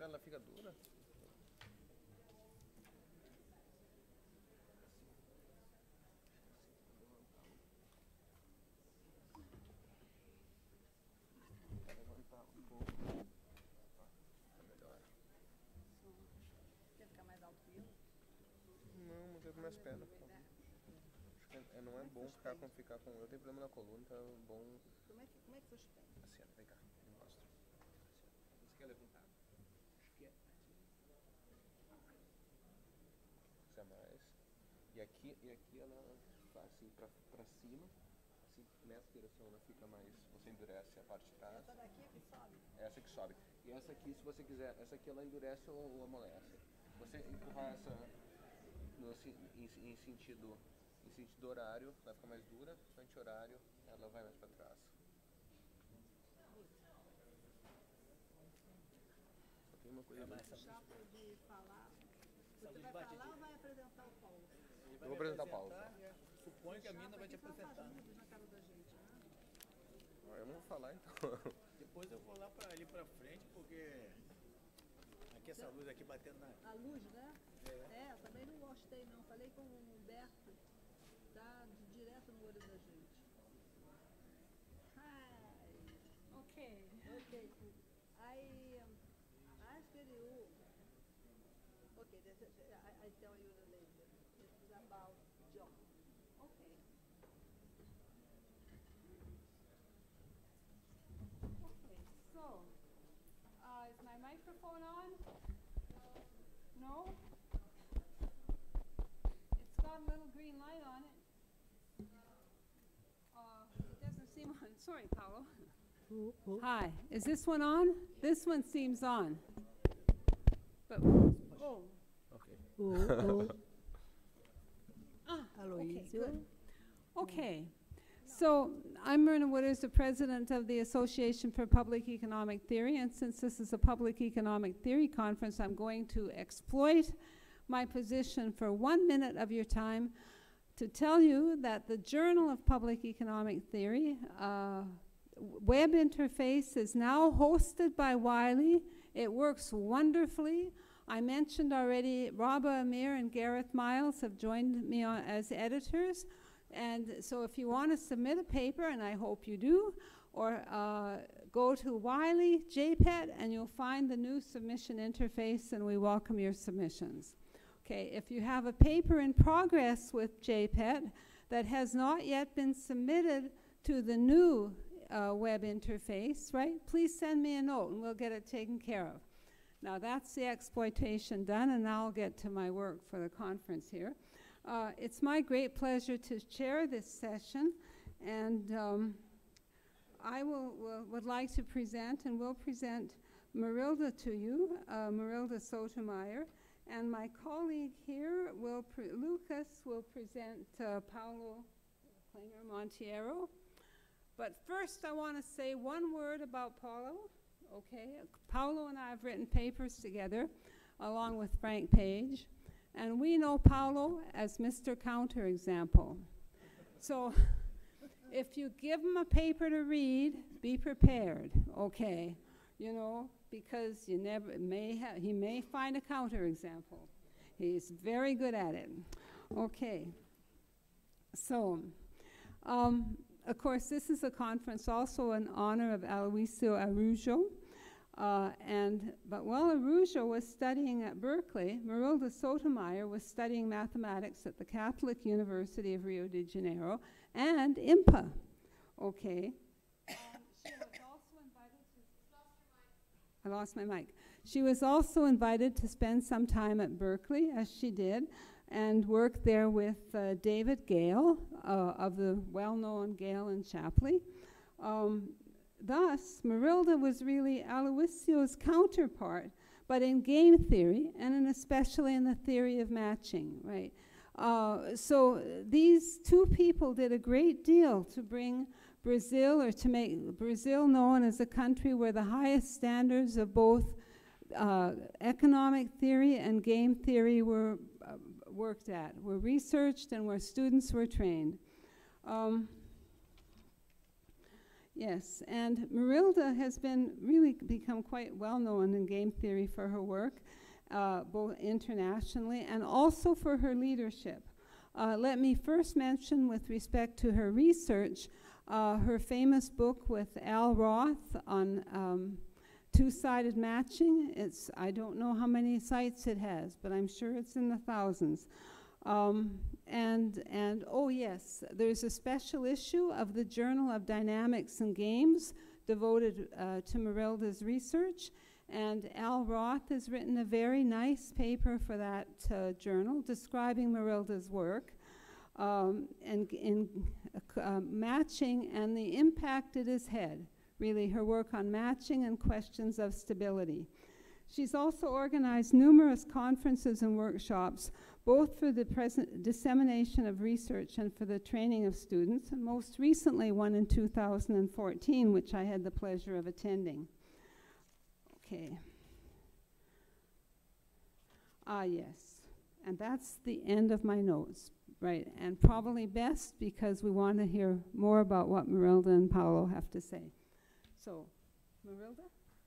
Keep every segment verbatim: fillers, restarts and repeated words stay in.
madeira ela fica dura. Vou levantar um pouco. Tá melhor. Quer ficar mais alto que eu? Não, mas eu com minhas pernas. Acho que é, não é bom ficar com, ficar com... Eu tenho problema na coluna, então é bom... Como é que, como é que você pés? Assim, ó, vem cá, eu mostro. Você quer levantar? Acho que é aqui. Isso é mais. E aqui, e aqui ela faz assim pra, pra cima. Assim, nessa direção ela fica mais... Você endurece a parte de trás. Essa daqui é que sobe? Essa que sobe. E essa aqui, se você quiser, essa aqui ela endurece ou, ou amolece. Você empurrar essa no, em, em, sentido, em sentido horário, vai ficar mais dura. No anti-horário, ela vai mais para trás. Só tem uma coisa... Chapo de falar. Você vai falar ou vai apresentar o Paulo? Eu vou apresentar o Paulo. Suponho que a mina vai te apresentar. Na cara da gente, né? Eu não vou falar então. Depois eu vou lá pra, ali pra frente, porque aqui essa luz aqui batendo na... A luz, né? É. É, também não gostei não. Falei com o Humberto, tá de direto no olho da gente. Hi. Okay. Okay. I um, ask you. Okay, this is, I, I tell you later. This is about John. Okay. Okay, so, uh, is my microphone on? No? It's got a little green light on it. Uh, it doesn't seem on. Sorry, Paolo. Oh, oh. Hi, is this one on? This one seems on. But, oh, Ok. Oh, oh. ah, okay, Aloysio. good. Okay, so I'm Myrna Wooders, the president of the Association for Public Economic Theory, and since this is a public economic theory conference, I'm going to exploit my position for one minute of your time to tell you that the Journal of Public Economic Theory uh, web interface is now hosted by Wiley. It works wonderfully. I mentioned already Rabah Amir and Gareth Miles have joined me on as editors. And so if you want to submit a paper, and I hope you do, or uh, go to Wiley, J P E T, and you'll find the new submission interface, and we welcome your submissions. Okay, if you have a paper in progress with J P E T that has not yet been submitted to the new uh, web interface, right, please send me a note, and we'll get it taken care of. Now that's the exploitation done, and now I'll get to my work for the conference here. Uh, it's my great pleasure to chair this session, and um, I will, will, would like to present and will present Marilda to you, uh, Marilda Sotomayor, and my colleague here, will pre Lucas, will present uh, Paulo Klinger Monteiro. But first I want to say one word about Paulo. Okay, Paulo and I have written papers together along with Frank Page, and we know Paulo as Mister Counterexample. So if you give him a paper to read, be prepared, okay, you know, because you never may have, he may find a counterexample. He's very good at it. Okay, so um, of course this is a conference also in honor of Aloysio Araujo. Uh, and, but while Araujo was studying at Berkeley, Marilda Sotomayor was studying mathematics at the Catholic University of Rio de Janeiro and I M P A. Okay. Um, she was also invited to, I lost my mic. She was also invited to spend some time at Berkeley, as she did, and work there with uh, David Gale uh, of the well-known Gale and Shapley. Um, Thus, Marilda was really Aloysio's counterpart, but in game theory, and in especially in the theory of matching, right? Uh, so uh, these two people did a great deal to bring Brazil, or to make Brazil known as a country where the highest standards of both uh, economic theory and game theory were uh, worked at, were researched, and where students were trained. Um, Yes, and Marilda has been really become quite well known in game theory for her work, uh, both internationally and also for her leadership. Uh, let me first mention, with respect to her research, uh, her famous book with Al Roth on um, two-sided matching. It's, I don't know how many sites it has, but I'm sure it's in the thousands. Um, and, and, oh yes, there's a special issue of the Journal of Dynamics and Games devoted uh, to Marilda's research. And Al Roth has written a very nice paper for that uh, journal describing Marilda's work um, and in uh, matching and the impact it has had, really, her work on matching and questions of stability. She's also organized numerous conferences and workshops, both for the present dissemination of research and for the training of students, and most recently one in two thousand fourteen, which I had the pleasure of attending. Okay. Ah, yes. And that's the end of my notes, right? And probably best because we want to hear more about what Marilda and Paulo have to say. So, Marilda?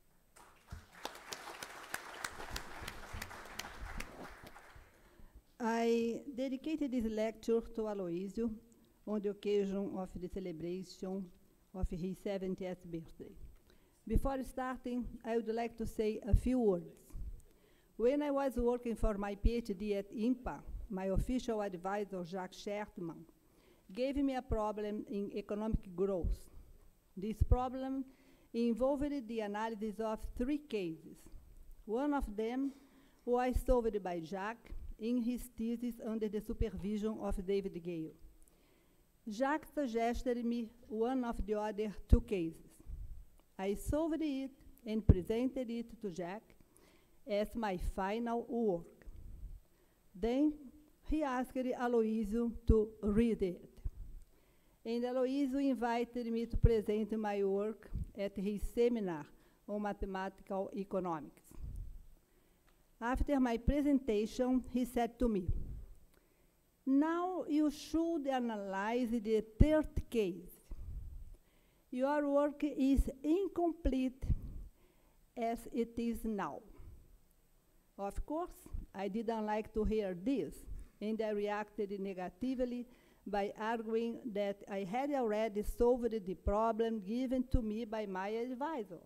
I dedicated this lecture to Aloysio on the occasion of the celebration of his seventieth birthday. Before starting, I would like to say a few words. When I was working for my PhD at I N P A, my official advisor, Jacques Schertman, gave me a problem in economic growth. This problem involved the analysis of three cases. One of them was solved by Jacques in his thesis under the supervision of David Gale. Jacques suggested me one of the other two cases. I solved it and presented it to Jacques as my final work. Then he asked Aloysio to read it. And Aloysio invited me to present my work at his seminar on mathematical economics. After my presentation, he said to me, "Now you should analyze the third case. Your work is incomplete as it is now." Of course, I didn't like to hear this, and I reacted negatively by arguing that I had already solved the problem given to me by my advisor.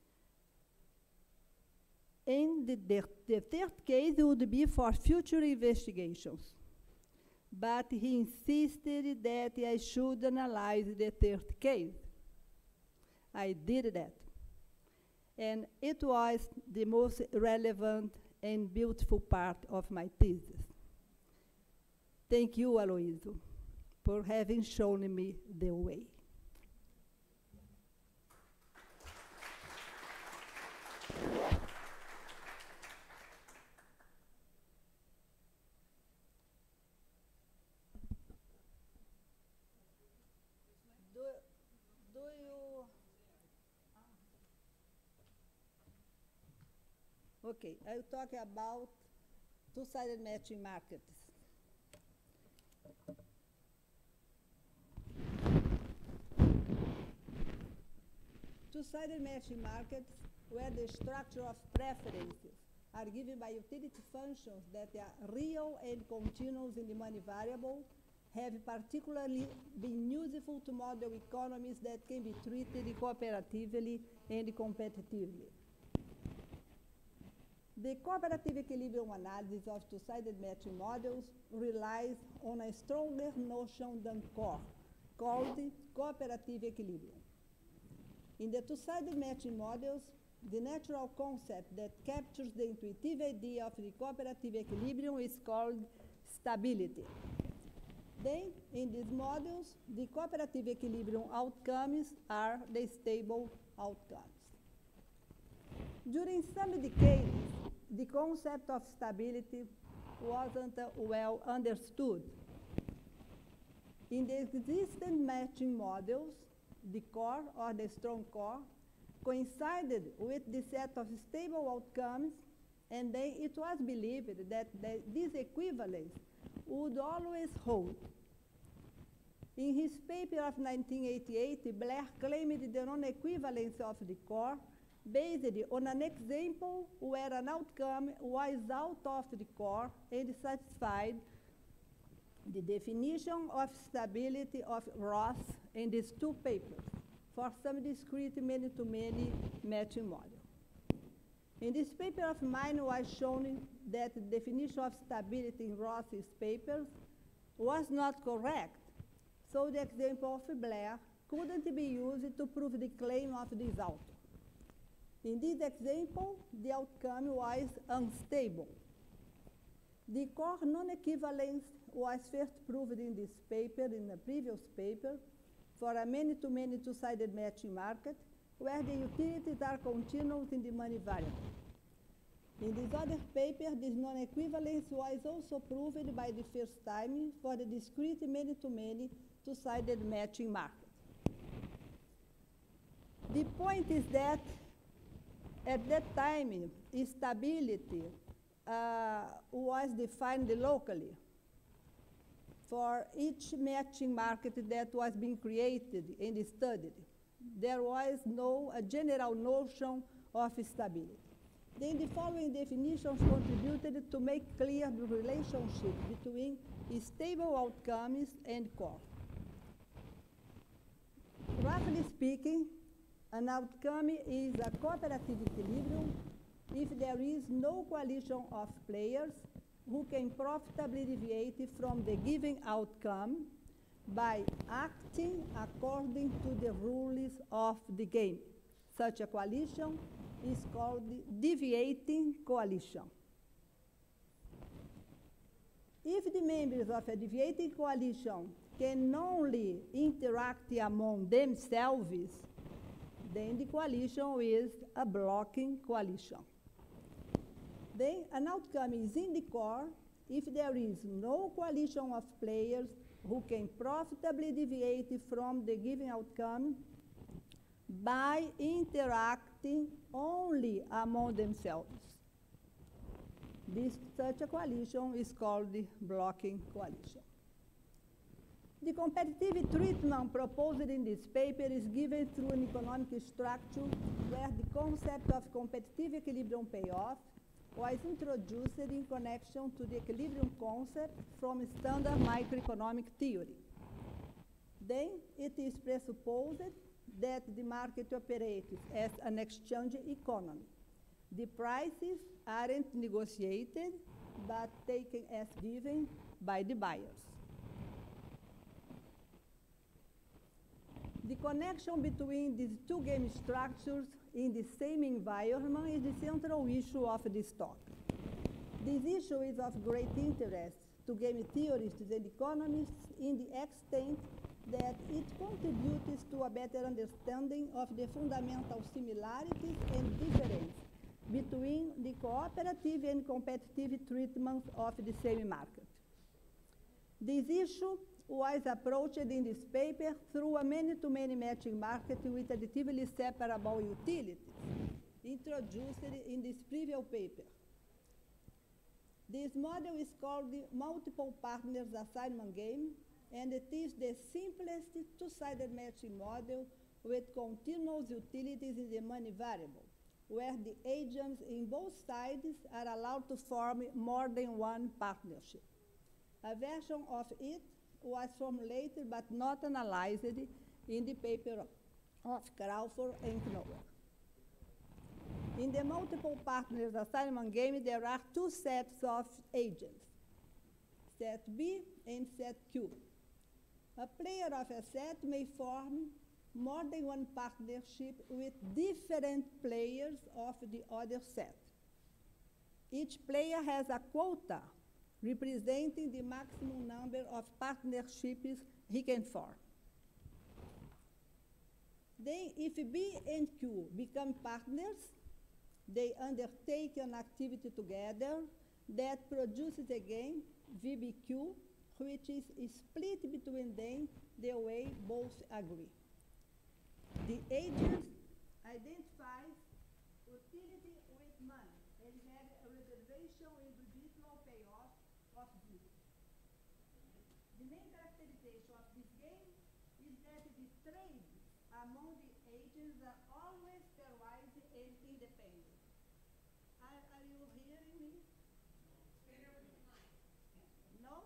And the, the, the third case would be for future investigations. But he insisted that I should analyze the third case. I did that. And it was the most relevant and beautiful part of my thesis. Thank you, Aloysio, for having shown me the way. Do, do you... Okay, I'll talk about two-sided matching markets. Two-sided matching markets, where the structure of preferences are given by utility functions that are real and continuous in the money variable, have particularly been useful to model economies that can be treated cooperatively and competitively. The cooperative equilibrium analysis of two-sided matching models relies on a stronger notion than core, called cooperative equilibrium. In the two-sided matching models, the natural concept that captures the intuitive idea of the cooperative equilibrium is called stability. Then, in these models, the cooperative equilibrium outcomes are the stable outcomes. During some decades, the concept of stability wasn't uh, well understood. In the existing matching models, the core, or the strong core, coincided with the set of stable outcomes, and then it was believed that the, this equivalence would always hold. In his paper of nineteen eighty-eight, Blair claimed the non-equivalence of the core based on an example where an outcome was out of the core and satisfied the definition of stability of Ross in these two papers for some discrete many-to-many matching model. In this paper of mine was shown that the definition of stability in Ross's papers was not correct, so the example of Blair couldn't be used to prove the claim of this author. In this example, the outcome was unstable. The core non-equivalence was first proved in this paper, in a previous paper, for a many-to-many two-sided matching market, where the utilities are continuous in the money variable. In this other paper, this non-equivalence was also proved by the first time for the discrete many-to-many two-sided matching market. The point is that at that time, stability uh, was defined locally for each matching market that was being created and studied. There was no a general notion of stability. Then the following definitions contributed to make clear the relationship between stable outcomes and core. Roughly speaking, an outcome is a cooperative equilibrium if there is no coalition of players who can profitably deviate from the given outcome by acting according to the rules of the game. Such a coalition is called the deviating coalition. If the members of a deviating coalition can only interact among themselves, then the coalition is a blocking coalition. Then an outcome is in the core if there is no coalition of players who can profitably deviate from the given outcome by interacting only among themselves. This such a coalition is called the blocking coalition. The competitive treatment proposed in this paper is given through an economic structure where the concept of competitive equilibrium payoff was introduced in connection to the equilibrium concept from standard microeconomic theory. Then it is presupposed that the market operates as an exchange economy. The prices aren't negotiated, but taken as given by the buyers. The connection between these two game structures in the same environment is the central issue of this talk. This issue is of great interest to game theorists and economists in the extent that it contributes to a better understanding of the fundamental similarities and differences between the cooperative and competitive treatments of the same market. This issue was approached in this paper through a many-to-many matching market with additively separable utilities, introduced in this previous paper. This model is called the multiple partners assignment game, and it is the simplest two-sided matching model with continuous utilities in the money variable, where the agents in both sides are allowed to form more than one partnership. A version of it was formulated but not analyzed in the paper of Crawford and Knoller. In the multiple partners assignment game, there are two sets of agents, set B and set Q. A player of a set may form more than one partnership with different players of the other set. Each player has a quota representing the maximum number of partnerships he can form. Then, if B and Q become partners, they undertake an activity together that produces a game, V B Q, which is split between them the way both agree. The agent identifies utility with money and has a reservation in the virtual payoff of B. The main characterization of this game trade among the agents are always pairwise and independent. Are, are you hearing me? No?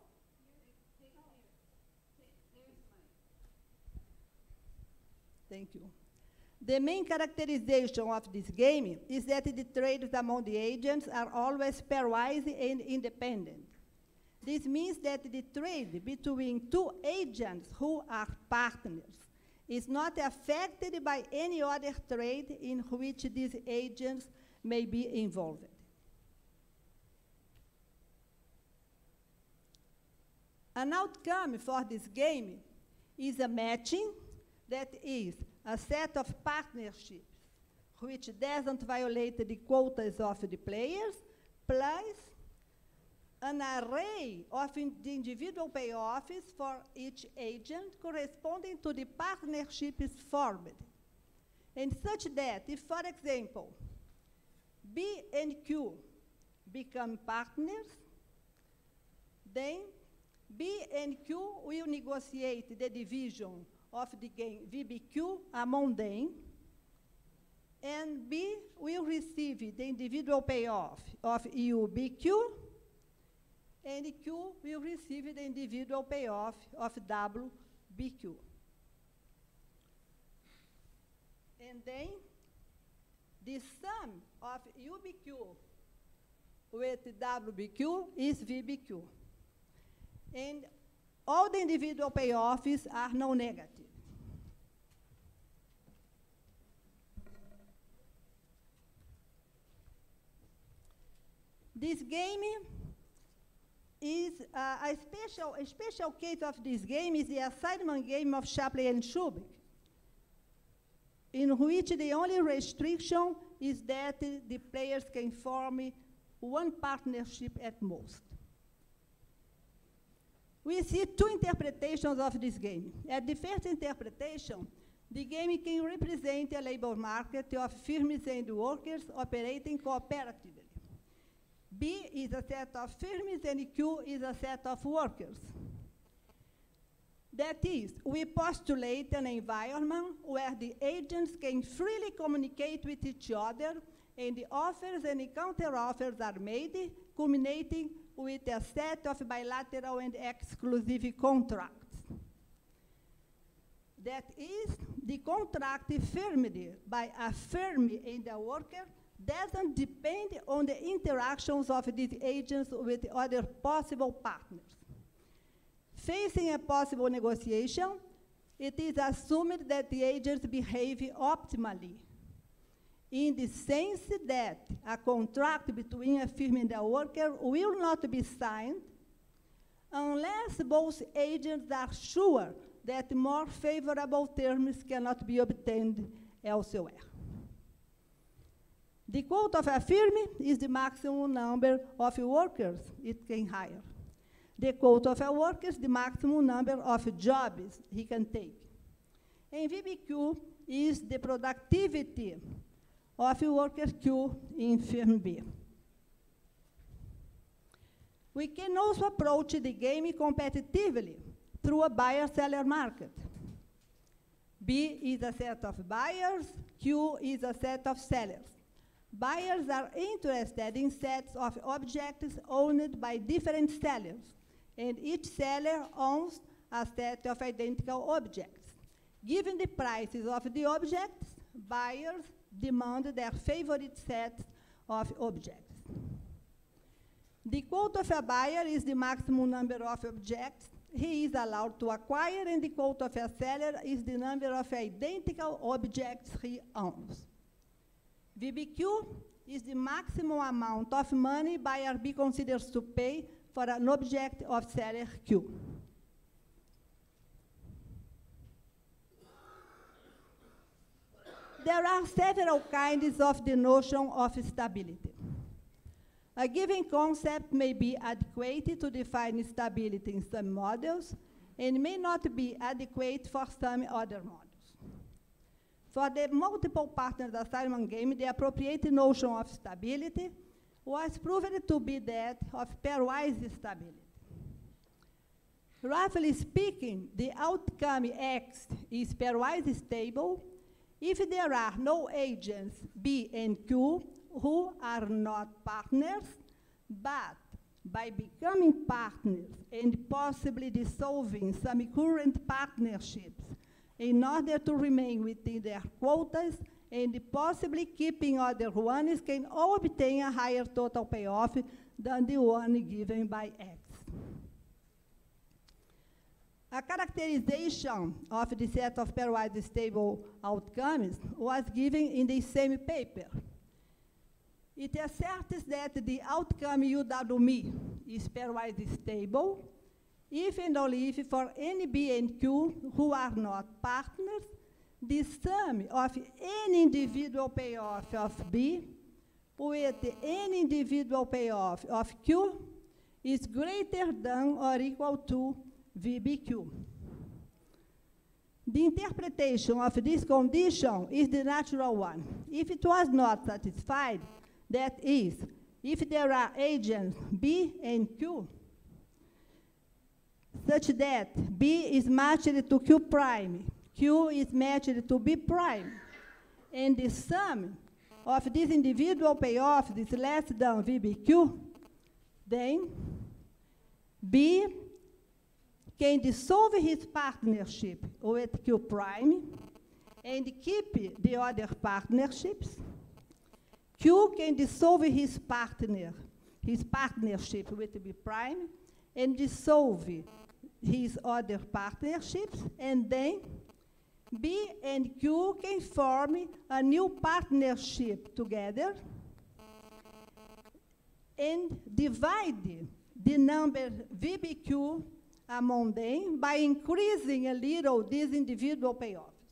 Thank you. The main characterization of this game is that the trades among the agents are always pairwise and independent. This means that the trade between two agents who are partners is not affected by any other trade in which these agents may be involved. An outcome for this game is a matching that is a set of partnerships which doesn't violate the quotas of the players, plus an array of in the individual payoffs for each agent corresponding to the partnerships formed. And such that if, for example, B and Q become partners, then B and Q will negotiate the division of the gain V B Q among them, and B will receive the individual payoff of U B Q, and Q will receive the individual payoff of W B Q. And then the sum of U B Q with W B Q is V B Q. And all the individual payoffs are non-negative. This game is uh, a special, a special case of this game is the assignment game of Shapley and Schubeck, in which the only restriction is that uh, the players can form one partnership at most. We see two interpretations of this game. At the first interpretation, the game can represent a labor market of firms and workers operating cooperatively. B is a set of firms and Q is a set of workers. That is, we postulate an environment where the agents can freely communicate with each other and the offers and the counter-offers are made, culminating with a set of bilateral and exclusive contracts. That is, the contract firmed by a firm and a worker doesn't depend on the interactions of these agents with other possible partners. Facing a possible negotiation, it is assumed that the agents behave optimally, in the sense that a contract between a firm and a worker will not be signed unless both agents are sure that more favorable terms cannot be obtained elsewhere. The quota of a firm is the maximum number of workers it can hire. The quota of a worker is the maximum number of jobs he can take. And V B Q is the productivity of worker Q in firm B. We can also approach the game competitively through a buyer-seller market. B is a set of buyers, Q is a set of sellers. Buyers are interested in sets of objects owned by different sellers, and each seller owns a set of identical objects. Given the prices of the objects, buyers demand their favorite sets of objects. The quota of a buyer is the maximum number of objects he is allowed to acquire, and the quota of a seller is the number of identical objects he owns. V B Q is the maximum amount of money buyer B considers to pay for an object of seller Q. There are several kinds of the notion of stability. A given concept may be adequate to define stability in some models and may not be adequate for some other models. For the multiple partners assignment game, the appropriate notion of stability was proven to be that of pairwise stability. Roughly speaking, the outcome X is pairwise stable if there are no agents B and Q who are not partners, but by becoming partners and possibly dissolving some current partnerships in order to remain within their quotas and possibly keeping other ones, can all obtain a higher total payoff than the one given by X. A characterization of the set of pairwise stable outcomes was given in the same paper. It asserts that the outcome U W M is pairwise stable if and only if for any B and Q who are not partners, the sum of any individual payoff of B with any individual payoff of Q is greater than or equal to V B Q. The interpretation of this condition is the natural one. If it was not satisfied, that is, if there are agents B and Q, such that B is matched to Q prime, Q is matched to B prime, and the sum of these individual payoffs is less than V B Q, then B can dissolve his partnership with Q prime and keep the other partnerships. Q can dissolve his partner, his partnership with B prime and dissolve his other partnerships, and then B and Q can form a new partnership together and divide the number V B Q among them by increasing a little these individual payoffs.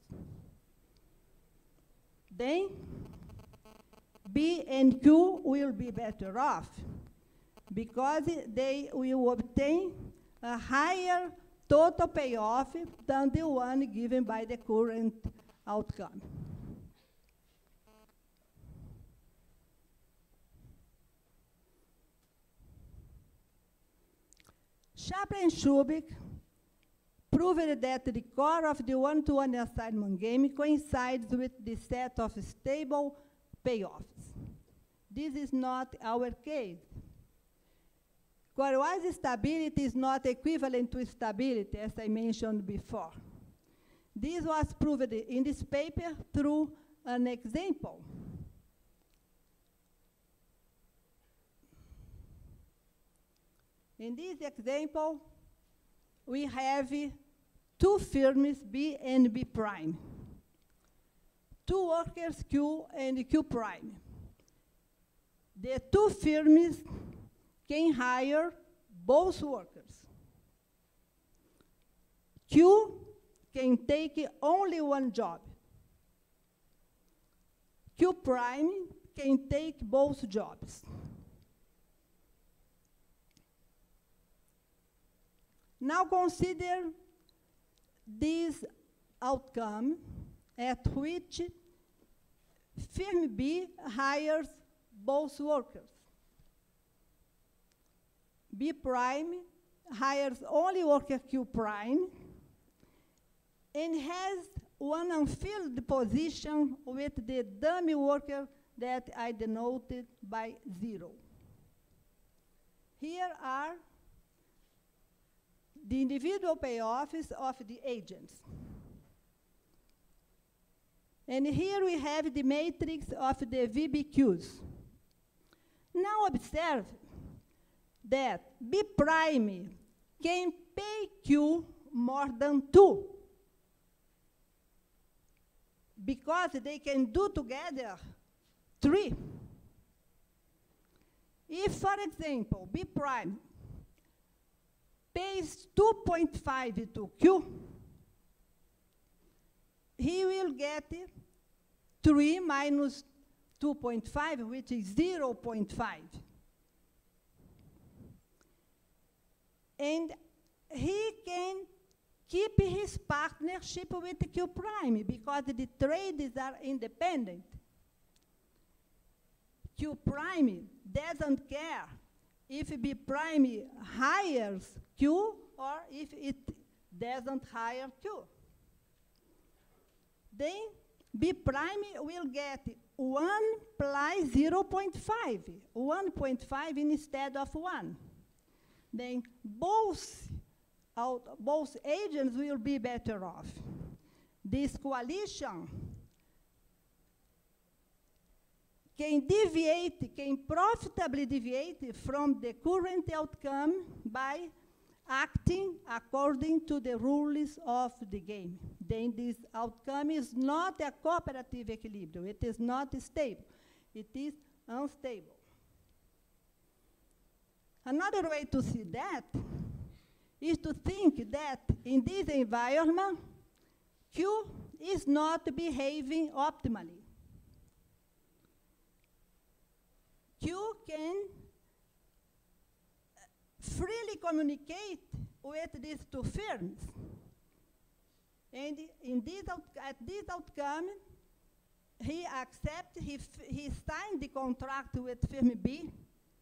Then B and Q will be better off because they will obtain a higher total payoff than the one given by the current outcome. Shapley and Shubik proved that the core of the one-to-one assignment game coincides with the set of stable payoffs. This is not our case. Courewise stability is not equivalent to stability, as I mentioned before. This was proved in this paper through an example. In this example, we have two firms, B and B prime, two workers, Q and Q prime. The two firms can hire both workers. Q can take only one job. Q prime can take both jobs. Now consider this outcome at which firm B hires both workers. B prime hires only worker Q prime and has one unfilled position with the dummy worker that I denoted by zero. Here are the individual payoffs of the agents. And here we have the matrix of the V B Qs. Now observe that B prime can pay Q more than two because they can do together three. If, for example, B prime pays two point five to Q, he will get three minus two point five, which is zero point five. And he can keep his partnership with Q prime because the trades are independent. Q prime doesn't care if B prime hires Q or if it doesn't hire Q. Then B prime will get one plus zero point five, one point five instead of one. Then both, out, both agents will be better off. This coalition can deviate, can profitably deviate from the current outcome by acting according to the rules of the game. Then this outcome is not a cooperative equilibrium. It is not stable. It is unstable. Another way to see that is to think that in this environment, Q is not behaving optimally. Q can freely communicate with these two firms. And in this out at this outcome, he accepts, he, he signed the contract with firm B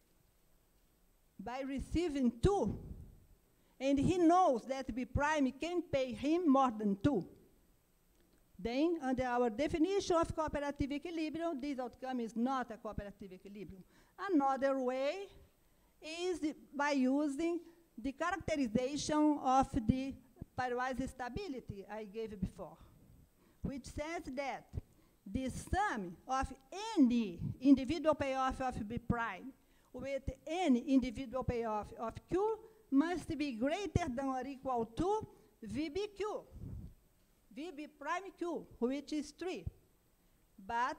by receiving two. And he knows that B prime can pay him more than two. Then, under our definition of cooperative equilibrium, this outcome is not a cooperative equilibrium. Another way is by using the characterization of the pairwise stability I gave before, which says that the sum of any individual payoff of B prime with any individual payoff of Q must be greater than or equal to V B Q, V B prime Q, which is three. But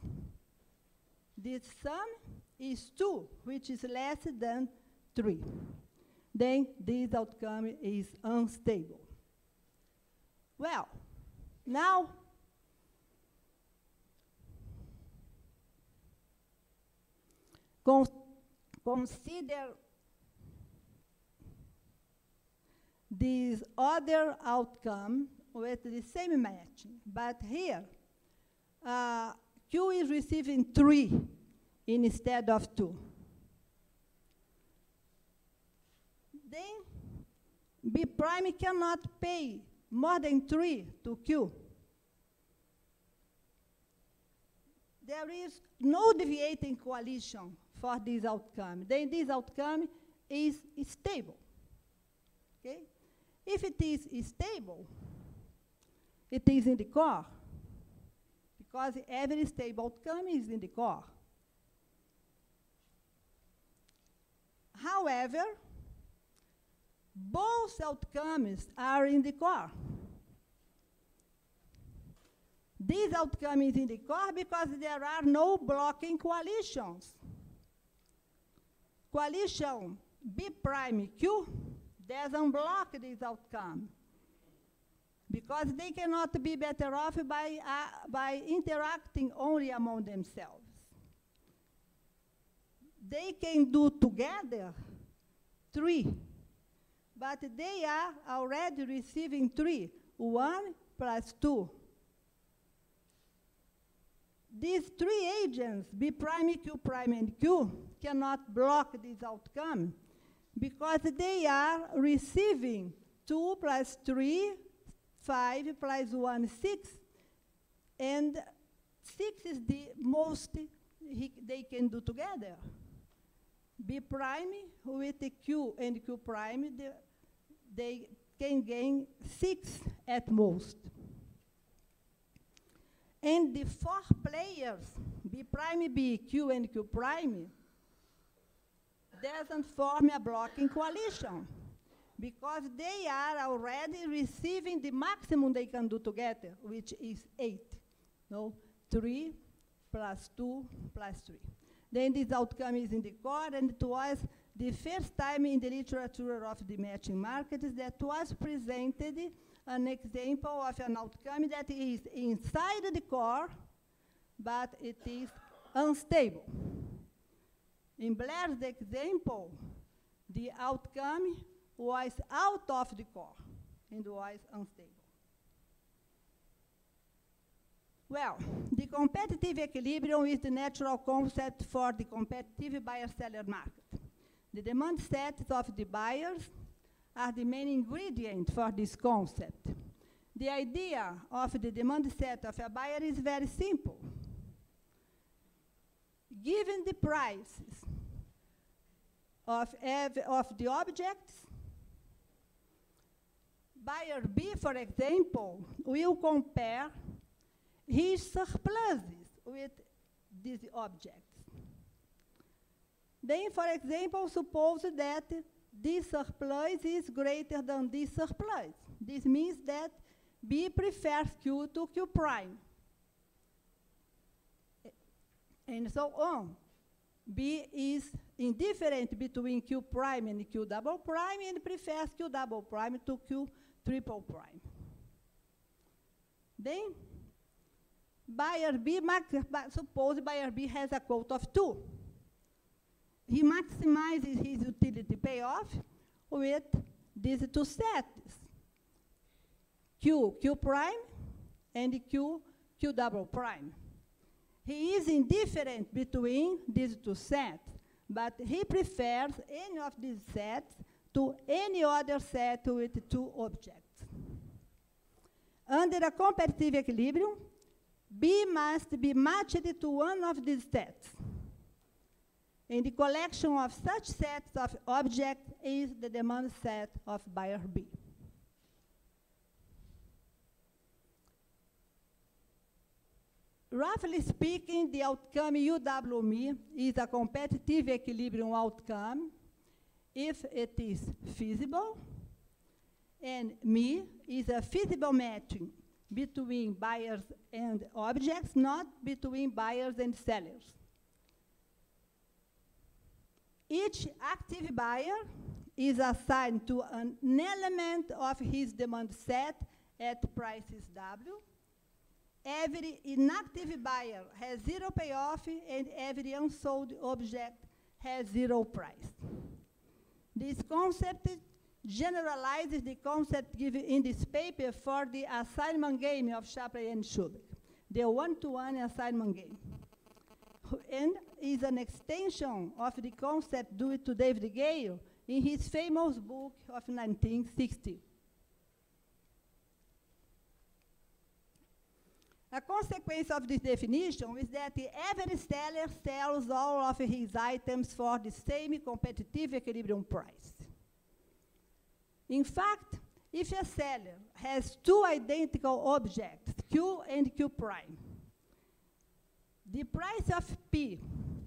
the sum is two, which is less than three. Then this outcome is unstable. Well, now con consider this other outcome with the same matching, but here uh, Q is receiving three instead of two. Then B prime cannot pay more than three to Q. There is no deviating coalition for this outcome. Then this outcome is stable. Okay? If it is stable, it is in the core, because every stable outcome is in the core. However, both outcomes are in the core. This outcome is in the core because there are no blocking coalitions. Coalition B prime Q doesn't block this outcome, because they cannot be better off by, uh, by interacting only among themselves. They can do together three, but they are already receiving three, one plus two. These three agents, B prime, Q prime, and Q, cannot block this outcome because they are receiving two plus three, five plus one, six, and six is the most he, they can do together. B prime with the Q and Q prime, they, they can gain six at most. And the four players, B prime, B, Q, and Q prime, doesn't form a blocking coalition, because they are already receiving the maximum they can do together, which is eight. No, three plus two plus three. Then this outcome is in the core, and it was the first time in the literature of the matching markets that was presented an example of an outcome that is inside the core, but it is unstable. In Blair's example, the outcome was out of the core and was unstable. Well, the competitive equilibrium is the natural concept for the competitive buyer-seller market. The demand sets of the buyers are the main ingredient for this concept. The idea of the demand set of a buyer is very simple. Given the prices of, ev of the objects, buyer B, for example, will compare his surpluses with these objects. Then, for example, suppose that this surplus is greater than this surplus. This means that B prefers Q to Q prime. And so on. B is indifferent between Q prime and Q double prime and prefers Q double prime to Q triple prime. Then, buyer B, suppose buyer B has a quote of two. He maximizes his utility payoff with these two sets, Q, Q prime, and Q, Q double prime. He is indifferent between these two sets, but he prefers any of these sets to any other set with two objects. Under a competitive equilibrium, B must be matched to one of these sets. And the collection of such sets of objects is the demand set of buyer B. Roughly speaking, the outcome U W M is a competitive equilibrium outcome if it is feasible, and M is a feasible matching between buyers and objects, not between buyers and sellers. Each active buyer is assigned to an element of his demand set at prices W. Every inactive buyer has zero payoff, and every unsold object has zero price. This concept generalizes the concept given in this paper for the assignment game of Shapley and Schubeck, the one-to-one assignment game, and is an extension of the concept due to David Gale in his famous book of nineteen sixty. A consequence of this definition is that every seller sells all of his items for the same competitive equilibrium price. In fact, if a seller has two identical objects, Q and Q prime, the price of P,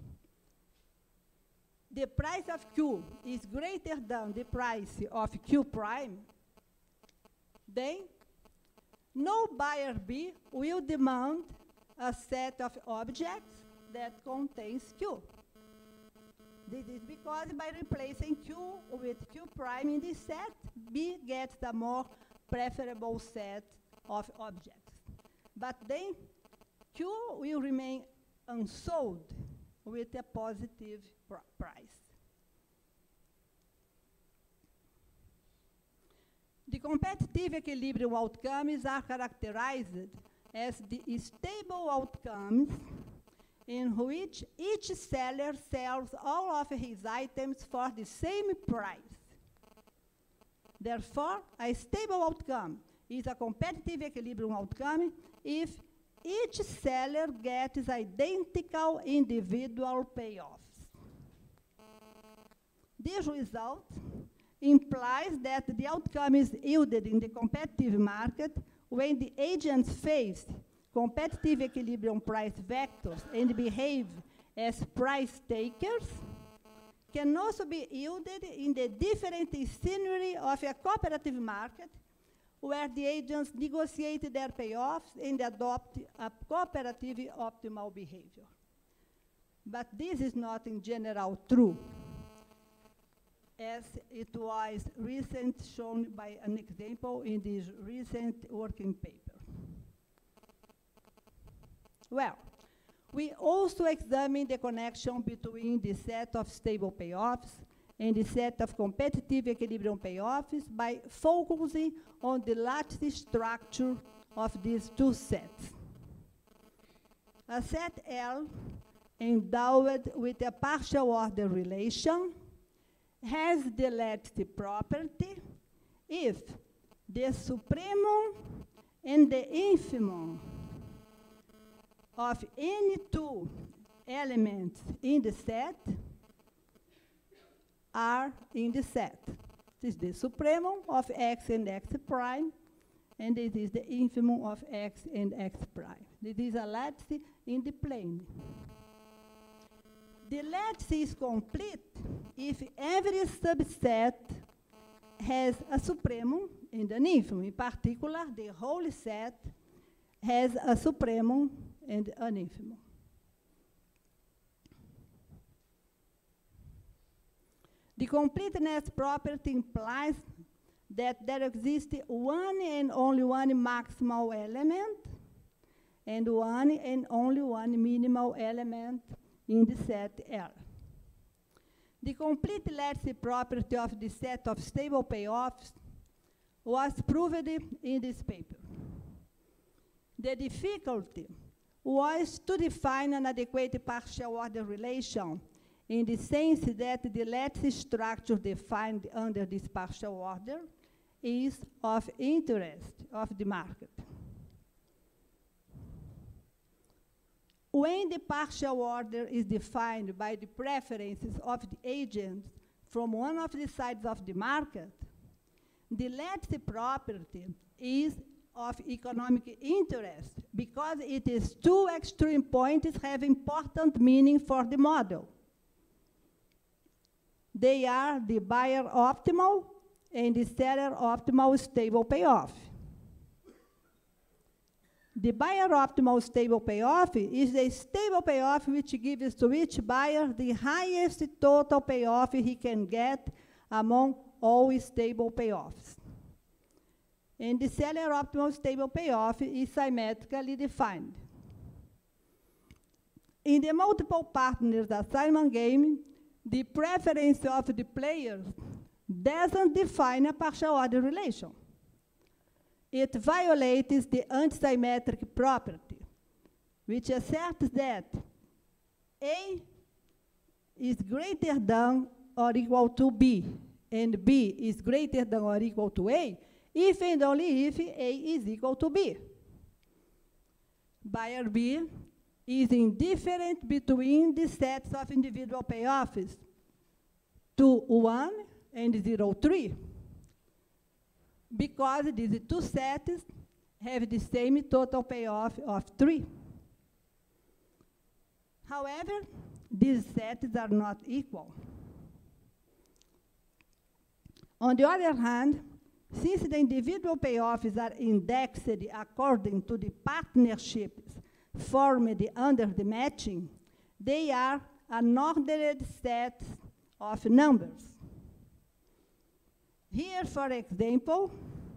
the price of Q is greater than the price of Q prime, then no buyer B will demand a set of objects that contains Q. This is because by replacing Q with Q prime in this set, B gets a more preferable set of objects. But then Q will remain unsold with a positive pr price. The competitive equilibrium outcomes are characterized as the stable outcomes in which each seller sells all of his items for the same price. Therefore, a stable outcome is a competitive equilibrium outcome if each seller gets identical individual payoffs. This result implies that the outcome is yielded in the competitive market when the agents face competitive equilibrium price vectors and behave as price takers, can also be yielded in the different scenery of a cooperative market where the agents negotiate their payoffs and adopt a cooperative optimal behavior. But this is not in general true, as it was recently shown by an example in this recent working paper. Well, we also examine the connection between the set of stable payoffs and the set of competitive equilibrium payoffs by focusing on the lattice structure of these two sets. A set L endowed with a partial order relation has the lattice property if the supremum and the infimum of any two elements in the set are in the set. This is the supremum of x and x prime, and this is the infimum of x and x prime. This is a lattice in the plane. The lattice is complete if every subset has a supremum and an infimum. In particular, the whole set has a supremum and an infimum. The completeness property implies that there exists one and only one maximal element and one and only one minimal element in the set R. The complete lattice property of the set of stable payoffs was proved in this paper. The difficulty was to define an adequate partial order relation in the sense that the lattice structure defined under this partial order is of interest of the market. When the partial order is defined by the preferences of the agents from one of the sides of the market, the lattice property is of economic interest because it is two extreme points have important meaning for the model. They are the buyer optimal and the seller optimal stable payoff. The buyer optimal stable payoff is a stable payoff which gives to each buyer the highest total payoff he can get among all stable payoffs. And the seller optimal stable payoff is symmetrically defined. In the multiple partners assignment game, the preference of the players doesn't define a partial order relation. It violates the antisymmetric property, which asserts that A is greater than or equal to B, and B is greater than or equal to A, if and only if A is equal to B. Buyer B is indifferent between the sets of individual payoffs to one and zero, three, because these two sets have the same total payoff of three. However, these sets are not equal. On the other hand, since the individual payoffs are indexed according to the partnerships formed under the matching, they are an ordered set of numbers. Here, for example,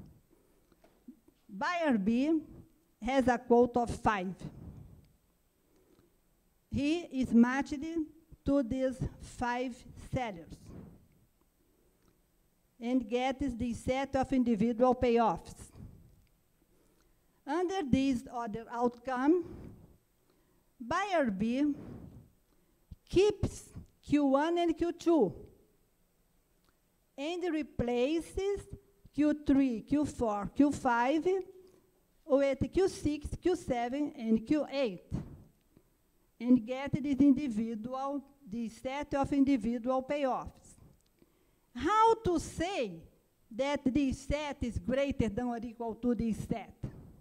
buyer B has a quote of five. He is matched to these five sellers and gets the set of individual payoffs. Under this other outcome, buyer B keeps Q one and Q two and replaces Q three, Q four, Q five with Q six, Q seven, and Q eight, and get this individual, the set of individual payoffs. How to say that this set is greater than or equal to this set?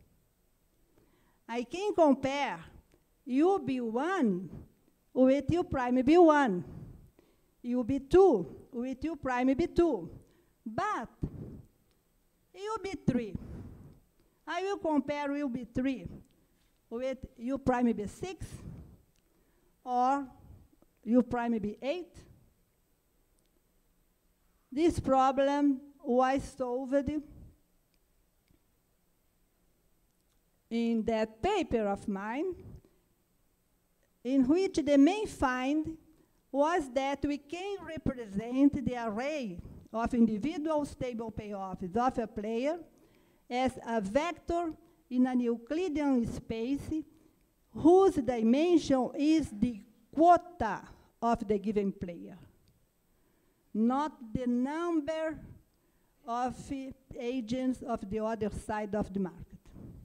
I can compare U B one with U prime B one, U B two with U prime B two, but U B three, I will compare U B three with U prime B six or U prime B eight. This problem was solved in that paper of mine, in which the main find was that we can represent the array of individual stable payoffs of a player as a vector in an Euclidean space whose dimension is the quota of the given player, not the number of uh, agents of the other side of the market.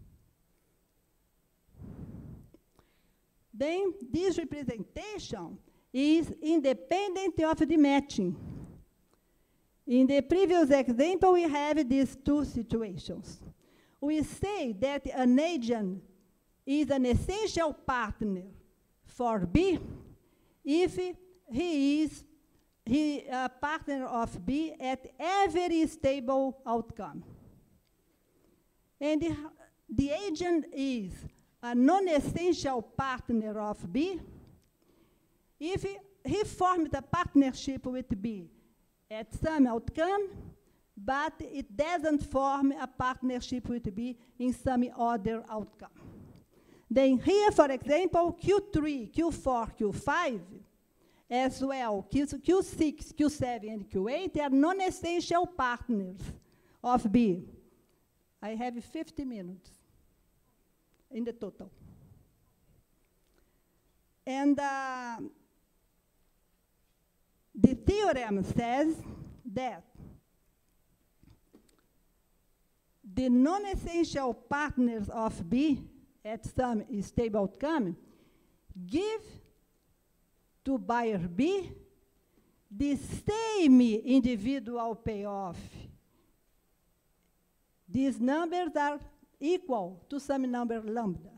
Then this representation is independent of the matching. In the previous example, we have these two situations. We say that an agent is an essential partner for B if he is he, a partner of B at every stable outcome. And the, the agent is a non-essential partner of B if he, he formed a partnership with B at some outcome, but it doesn't form a partnership with B in some other outcome. Then here, for example, Q three, Q four, Q five, as well, Q, Q six, Q seven, and Q eight are non-essential partners of B. I have fifty minutes in the total. And uh, the theorem says that the non-essential partners of B at some stable outcome give to buyer B the same individual payoff. These numbers are equal to some number lambda.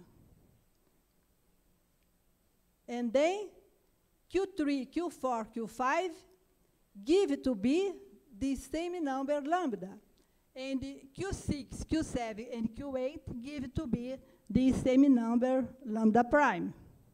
And then Q three, Q four, Q five give to B the same number lambda. And Q six, Q seven, and Q eight give to B the same number lambda prime.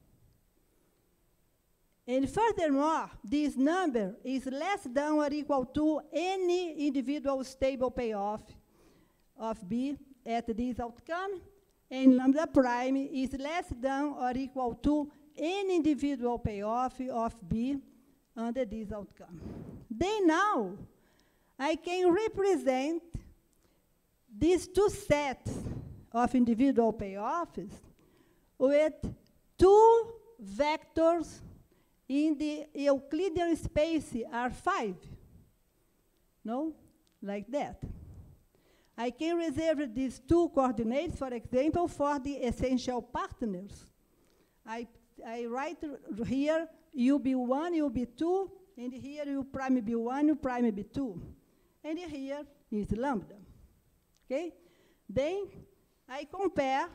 And furthermore, this number is less than or equal to any individual stable payoff of B at this outcome, and lambda prime is less than or equal to any individual payoff of B under this outcome. Then now, I can represent these two sets of individual payoffs with two vectors in the Euclidean space R five. No? Like that. I can reserve these two coordinates, for example, for the essential partners. I, I write here U B one, U B two, and here U prime B one, U prime B two. And here is lambda. Okay? Then I compare,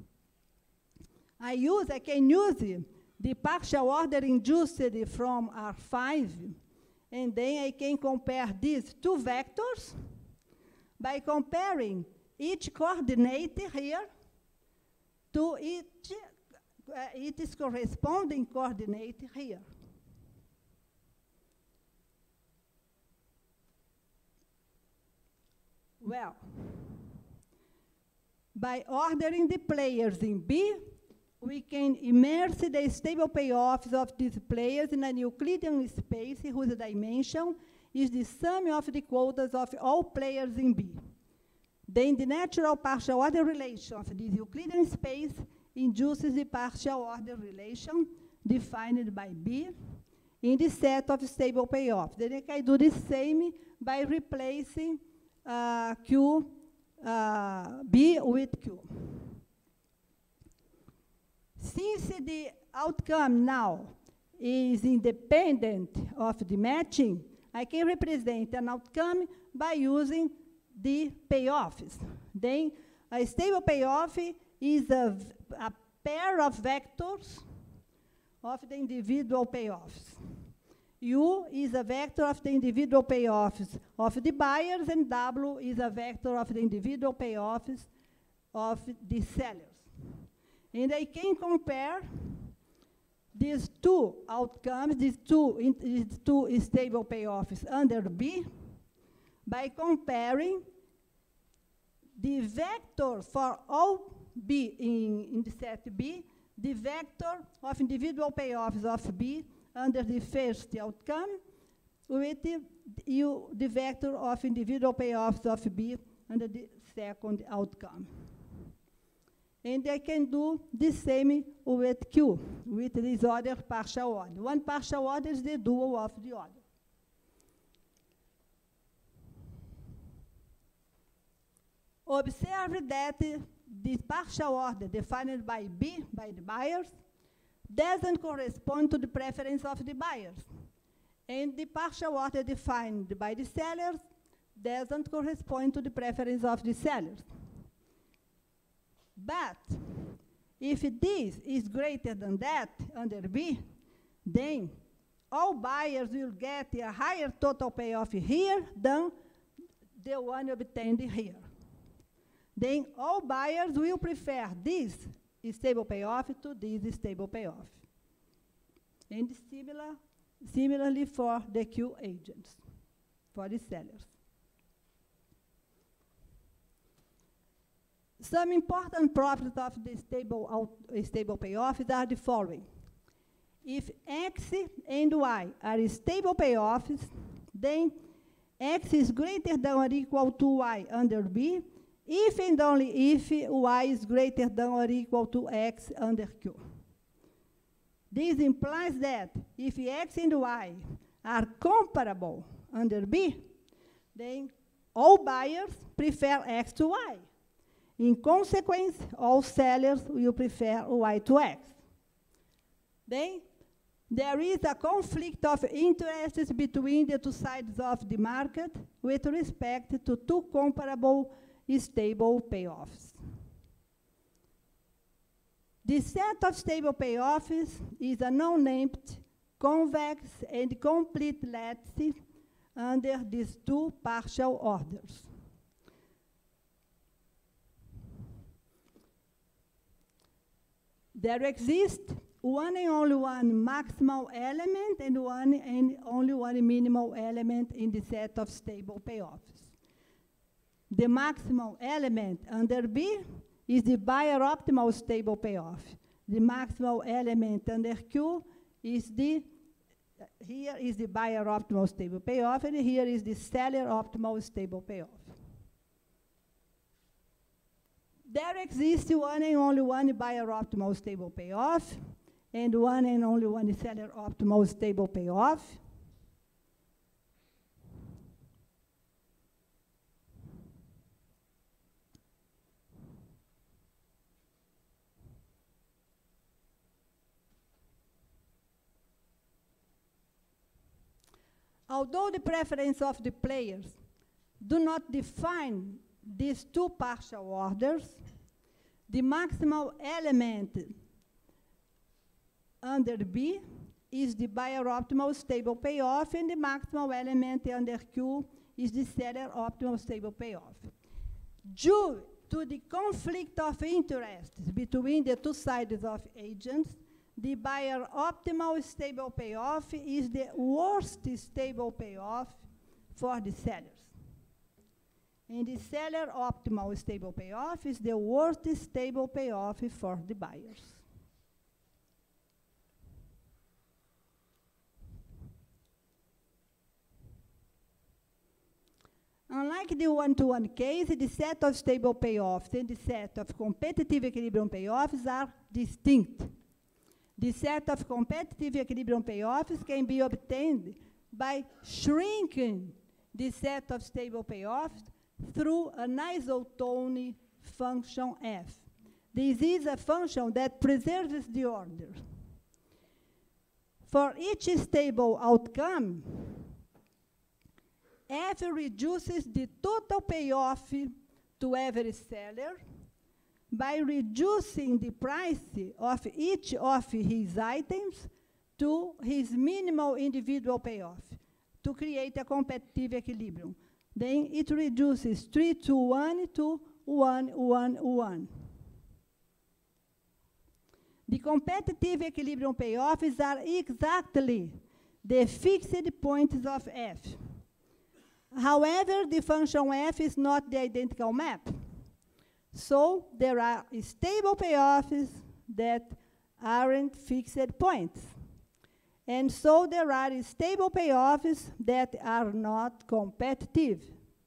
I use, I can use the partial order induced from R five, and then I can compare these two vectors by comparing each coordinate here to each, uh, its corresponding coordinate here. Well, by ordering the players in B, we can immerse the stable payoffs of these players in an Euclidean space whose dimension is the sum of the quotas of all players in B. Then the natural partial order relation of this Euclidean space induces the partial order relation defined by B in the set of stable payoffs. Then I can do the same by replacing uh, Q, uh, B with Q. Since the outcome now is independent of the matching, I can represent an outcome by using the payoffs. Then a stable payoff is a, a pair of vectors of the individual payoffs. U is a vector of the individual payoffs of the buyers, and W is a vector of the individual payoffs of the sellers. And I can compare these two outcomes, these two, in, these two stable payoffs under B, by comparing the vector for all B in, in the set B, the vector of individual payoffs of B under the first outcome, with the, you, the vector of individual payoffs of B under the second outcome. And I can do the same with Q, with this other partial order. One partial order is the dual of the other. Observe that the partial order defined by B, by the buyers, doesn't correspond to the preference of the buyers. And the partial order defined by the sellers doesn't correspond to the preference of the sellers. But if this is greater than that, under B, then all buyers will get a higher total payoff here than the one obtained here. Then all buyers will prefer this stable payoff to this stable payoff. And similar, similarly for the Q agents, for the sellers. Some important properties of the stable, out, stable payoffs are the following. If X and Y are stable payoffs, then X is greater than or equal to Y under B, if and only if Y is greater than or equal to X under Q. This implies that if X and Y are comparable under B, then all buyers prefer X to Y. In consequence, all sellers will prefer Y to X. Then, there is a conflict of interests between the two sides of the market with respect to two comparable stable payoffs. The set of stable payoffs is a non-named, convex, and complete lattice under these two partial orders. There exists one and only one maximal element and one and only one minimal element in the set of stable payoffs. The maximal element under B is the buyer optimal stable payoff. The maximal element under Q is the, uh, here is the buyer optimal stable payoff, and here is the seller optimal stable payoff. There exists one and only one buyer optimal stable payoff, and one and only one seller optimal stable payoff. Although the preference of the players do not define these two partial orders, the maximal element under B is the buyer optimal stable payoff, and the maximal element under Q is the seller optimal stable payoff. Due to the conflict of interests between the two sides of agents, the buyer optimal stable payoff is the worst stable payoff for the sellers. And the seller optimal stable payoff is the worst stable payoff for the buyers. Unlike the one-to-one case, the set of stable payoffs and the set of competitive equilibrium payoffs are distinct. The set of competitive equilibrium payoffs can be obtained by shrinking the set of stable payoffs through an isotone function f. This is a function that preserves the order. For each stable outcome, f reduces the total payoff to every seller by reducing the price of each of his items to his minimal individual payoff to create a competitive equilibrium. Then it reduces three to one to one, one, one. The competitive equilibrium payoffs are exactly the fixed points of f. However, the function f is not the identical map. So there are stable payoffs that aren't fixed points. And so there are stable payoffs that are not competitive.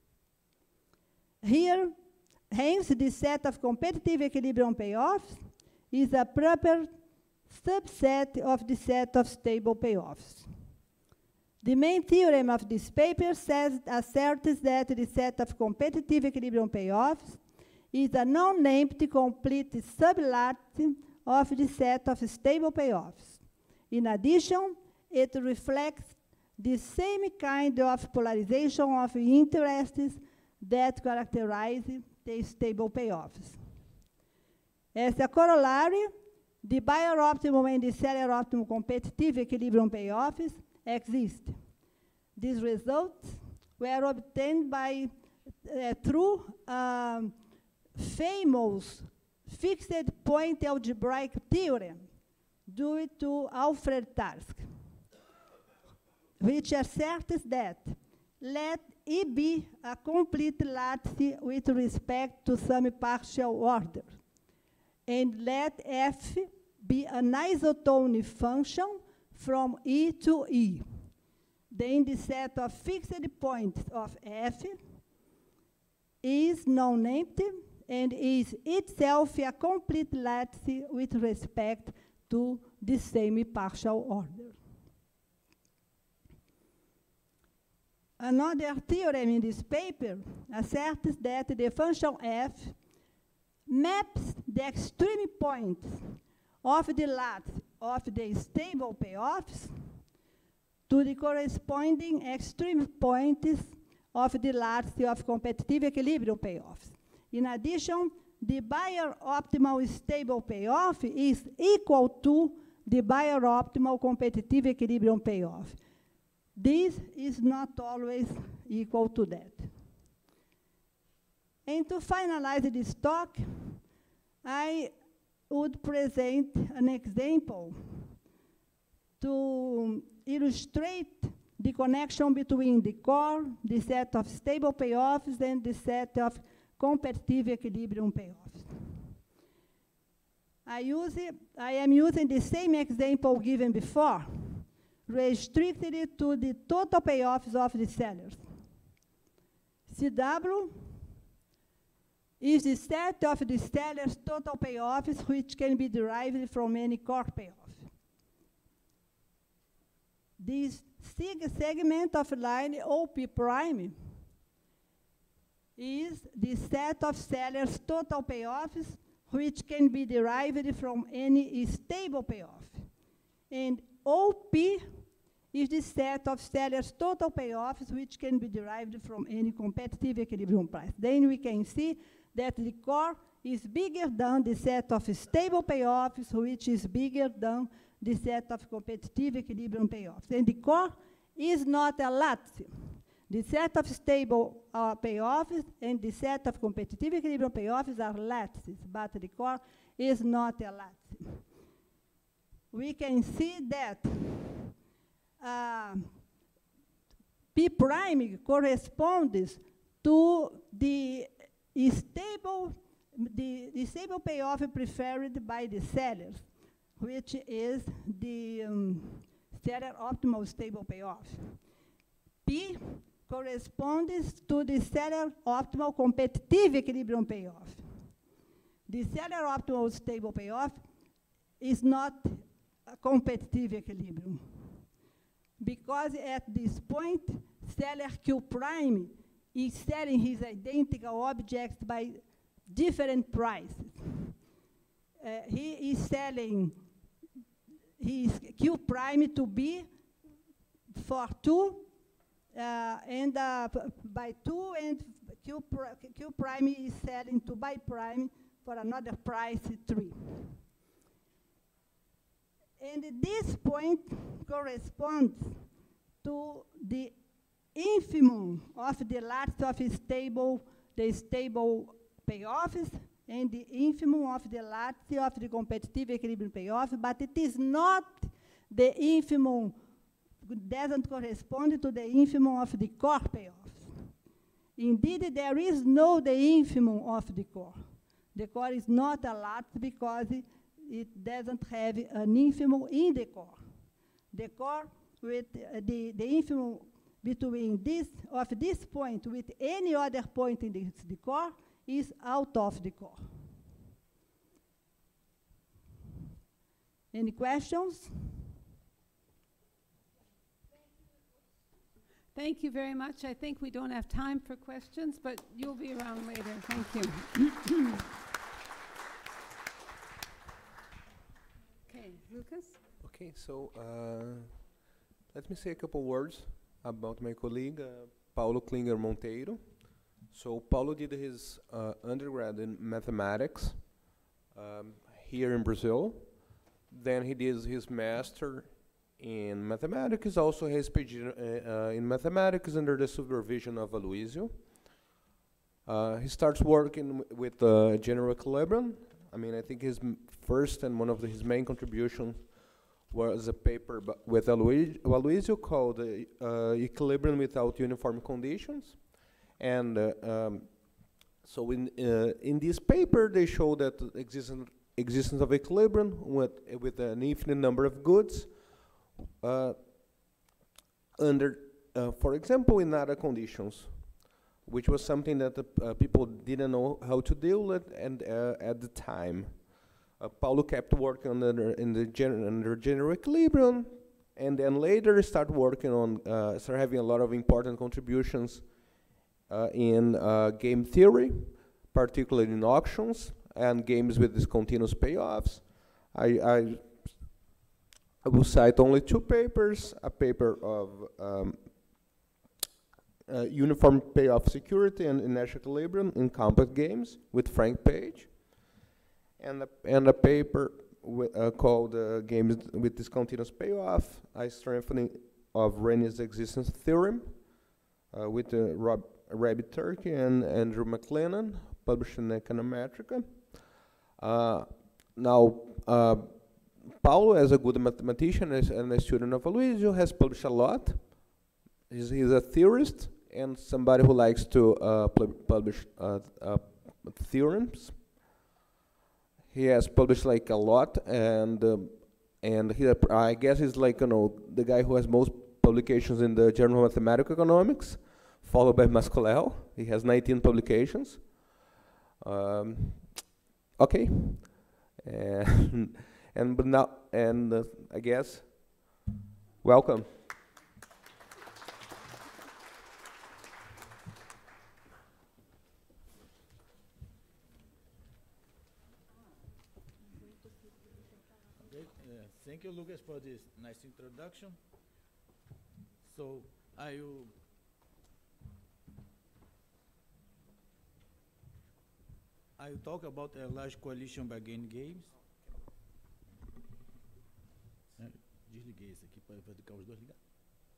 Here, hence, the set of competitive equilibrium payoffs is a proper subset of the set of stable payoffs. The main theorem of this paper says, asserts that the set of competitive equilibrium payoffs is a non-named complete sublattice of the set of stable payoffs. In addition, it reflects the same kind of polarization of interests that characterize the stable payoffs. As a corollary, the buyer optimum and the seller optimum competitive equilibrium payoffs exist. These results were obtained by uh, through um, famous fixed point algebraic theorem due to Alfred Tarsk, which asserts that let E be a complete lattice with respect to some partial order, and let F be an isotone function from E to E. Then the set of fixed points of F is non-empty and is itself a complete lattice with respect to the same partial order. Another theorem in this paper asserts that the function f maps the extreme points of the lattice of the stable payoffs to the corresponding extreme points of the lattice of competitive equilibrium payoffs. In addition, the buyer optimal stable payoff is equal to the buyer optimal competitive equilibrium payoff. This is not always equal to that. And to finalize this talk, I would present an example to illustrate the connection between the core, the set of stable payoffs, and the set of competitive equilibrium payoffs. I, use it, I am using the same example given before, restricted to the total payoffs of the sellers. C W is the set of the seller's total payoffs which can be derived from any core payoff. This sig segment of line O P prime is the set of sellers' total payoffs which can be derived from any stable payoff. And O P is the set of sellers' total payoffs which can be derived from any competitive equilibrium price. Then we can see that the core is bigger than the set of stable payoffs, which is bigger than the set of competitive equilibrium payoffs. And the core is not a lattice. The set of stable uh, payoffs and the set of competitive equilibrium payoffs are lattices, but the core is not a lattice. We can see that uh, P prime corresponds to the stable, the, the stable payoff preferred by the sellers, which is the um, seller optimal stable payoff. P corresponds to the seller optimal competitive equilibrium payoff. The seller optimal stable payoff is not a competitive equilibrium, because at this point, seller Q prime is selling his identical objects by different prices. Uh, he is selling his Q prime to B for two, uh, and uh, by two, and Q, pr Q prime is selling to by prime for another price three. And this point corresponds to the infimum of the lattice of stable, the stable payoffs, and the infimum of the lattice of the competitive equilibrium payoff, but it is not the infimum, doesn't correspond to the infimum of the core payoffs. Indeed, there is no the infimum of the core. The core is not a lattice because it, it doesn't have an infimum in the core. The core with uh, the, the infimum between this, of this point with any other point in the, the core is out of the core. Any questions? Thank you very much. I think we don't have time for questions, but you'll be around later. Thank you. Okay, Lucas? Okay, so uh, let me say a couple words about my colleague, uh, Paulo Klinger Monteiro. So Paulo did his uh, undergrad in mathematics um, here in Brazil. Then he did his master in mathematics, also his PhD uh, uh, in mathematics under the supervision of Aloysio. Uh, he starts working with uh, general equilibrium. I mean, I think his m first and one of the, his main contributions was a paper with Aloysio, Aloysio called uh, uh, Equilibrium Without Uniform Conditions. And uh, um, so in, uh, in this paper, they show that the existence, existence of equilibrium with, with an infinite number of goods uh, under, uh, for example, in other conditions, which was something that the uh, people didn't know how to deal with and, uh, at the time. Uh, Paulo kept working on the, in the gen under general equilibrium, and then later started working on, uh, started having a lot of important contributions uh, in uh, game theory, particularly in auctions and games with discontinuous payoffs. I, I, I will cite only two papers, a paper of um, uh, uniform payoff security and inertial equilibrium in compact games with Frank Page, and a, and a paper uh, called uh, Games with Discontinuous Payoff, a strengthening of Rennie's existence theorem uh, with uh, Rob Rabbit Turkey and Andrew McLennan, published in Econometrica. Uh, now, uh, Paulo, as a good mathematician as, and a student of Aloysio, has published a lot. He's, he's a theorist and somebody who likes to uh, publish uh, uh, theorems. He has published like a lot, and um, and he, I guess he's like, you know, the guy who has most publications in the Journal of Mathematical Economics, followed by Mascolel. He has nineteen publications. Um, okay, and and but now and uh, I guess welcome. Thank you, Lucas, for this nice introduction. So I will I will talk about a large coalition bargain games. Desliguei esse aqui para ficar os dois ligados.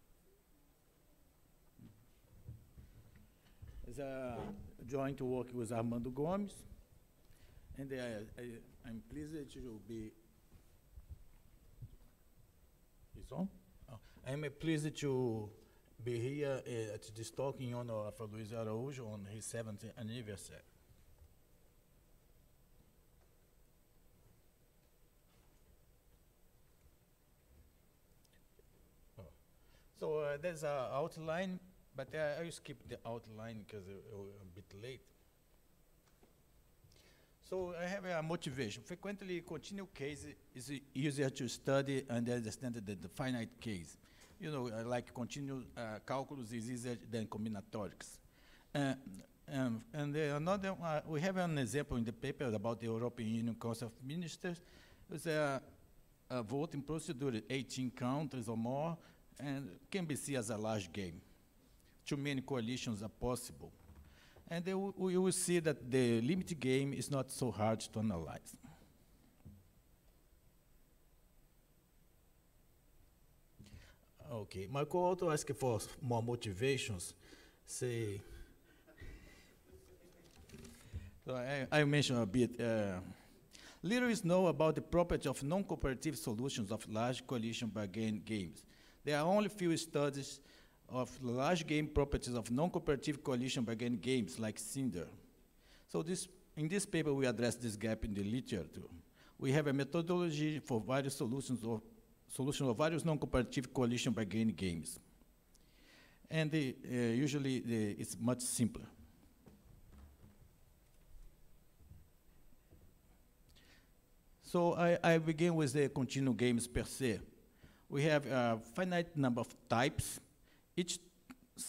It's a joint work with Armando Gomes, and I, I, I'm pleased to be. Is on? Oh. I'm pleased to be here uh, at this talk in honor of Luiz Araújo on his seventieth anniversary. Oh. So uh, there's an outline, but uh, I'll skip the outline because I'm a bit late. So I have a motivation. Frequently, continual case is easier to study and understand than the finite case. You know, uh, like continual uh, calculus is easier than combinatorics. Uh, um, and uh, another, uh, we have an example in the paper about the European Union Council of Ministers. It's a, a voting procedure, eighteen countries or more, and can be seen as a large game. Too many coalitions are possible. And they we will see that the limit game is not so hard to analyze. Okay, my co-author asked for more motivations. Say, so I, I mentioned a bit. Uh, little is known about the property of non-cooperative solutions of large coalition bargain games. There are only few studies of large game properties of non-cooperative coalition bargain games like Cinder. So this, in this paper, we address this gap in the literature. We have a methodology for various solutions of, solution of various non-cooperative coalition bargain games. And the, uh, usually the, it's much simpler. So I, I begin with the continuum games per se. We have a finite number of types. Each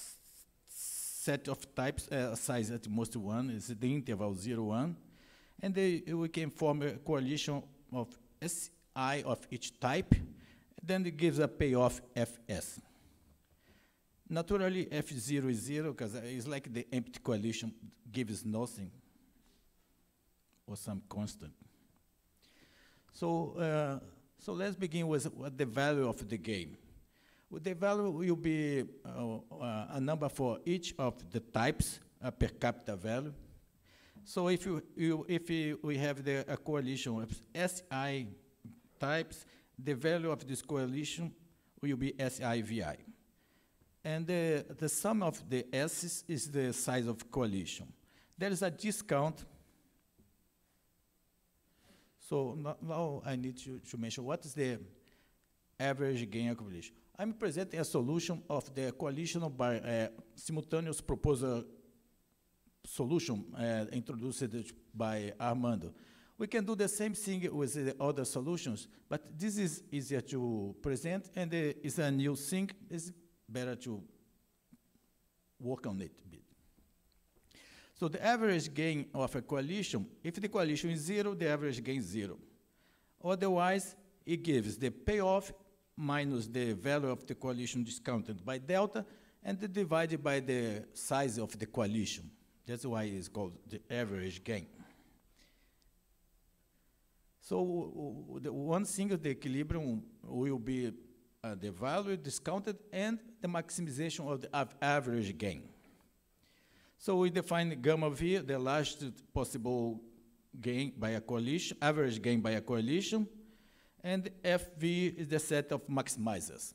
set of types, uh, size at most one, is the interval zero, one, and they, we can form a coalition of S I of each type, then it gives a payoff F S. Naturally, F zero is zero, because it's like the empty coalition gives nothing, or some constant. So, uh, so let's begin with what the value of the game. Well, the value will be uh, uh, a number for each of the types, a per capita value. So if you, you if you, we have the a coalition of S I types, the value of this coalition will be S I V I. And the, the sum of the S's is the size of coalition. There is a discount. So no, now I need to, to mention what is the average gain accumulation. I'm presenting a solution of the coalition by uh, simultaneous proposal solution uh, introduced by Armando. We can do the same thing with the other solutions, but this is easier to present, and uh, it's a new thing. It's better to work on it a bit. So the average gain of a coalition, if the coalition is zero, the average gain is zero. Otherwise, it gives the payoff minus the value of the coalition discounted by delta, and divided by the size of the coalition. That's why it's called the average gain. So the one thing of the equilibrium will be uh, the value discounted and the maximization of the av average gain. So we define gamma V, the largest possible gain by a coalition, average gain by a coalition, and F V is the set of maximizers.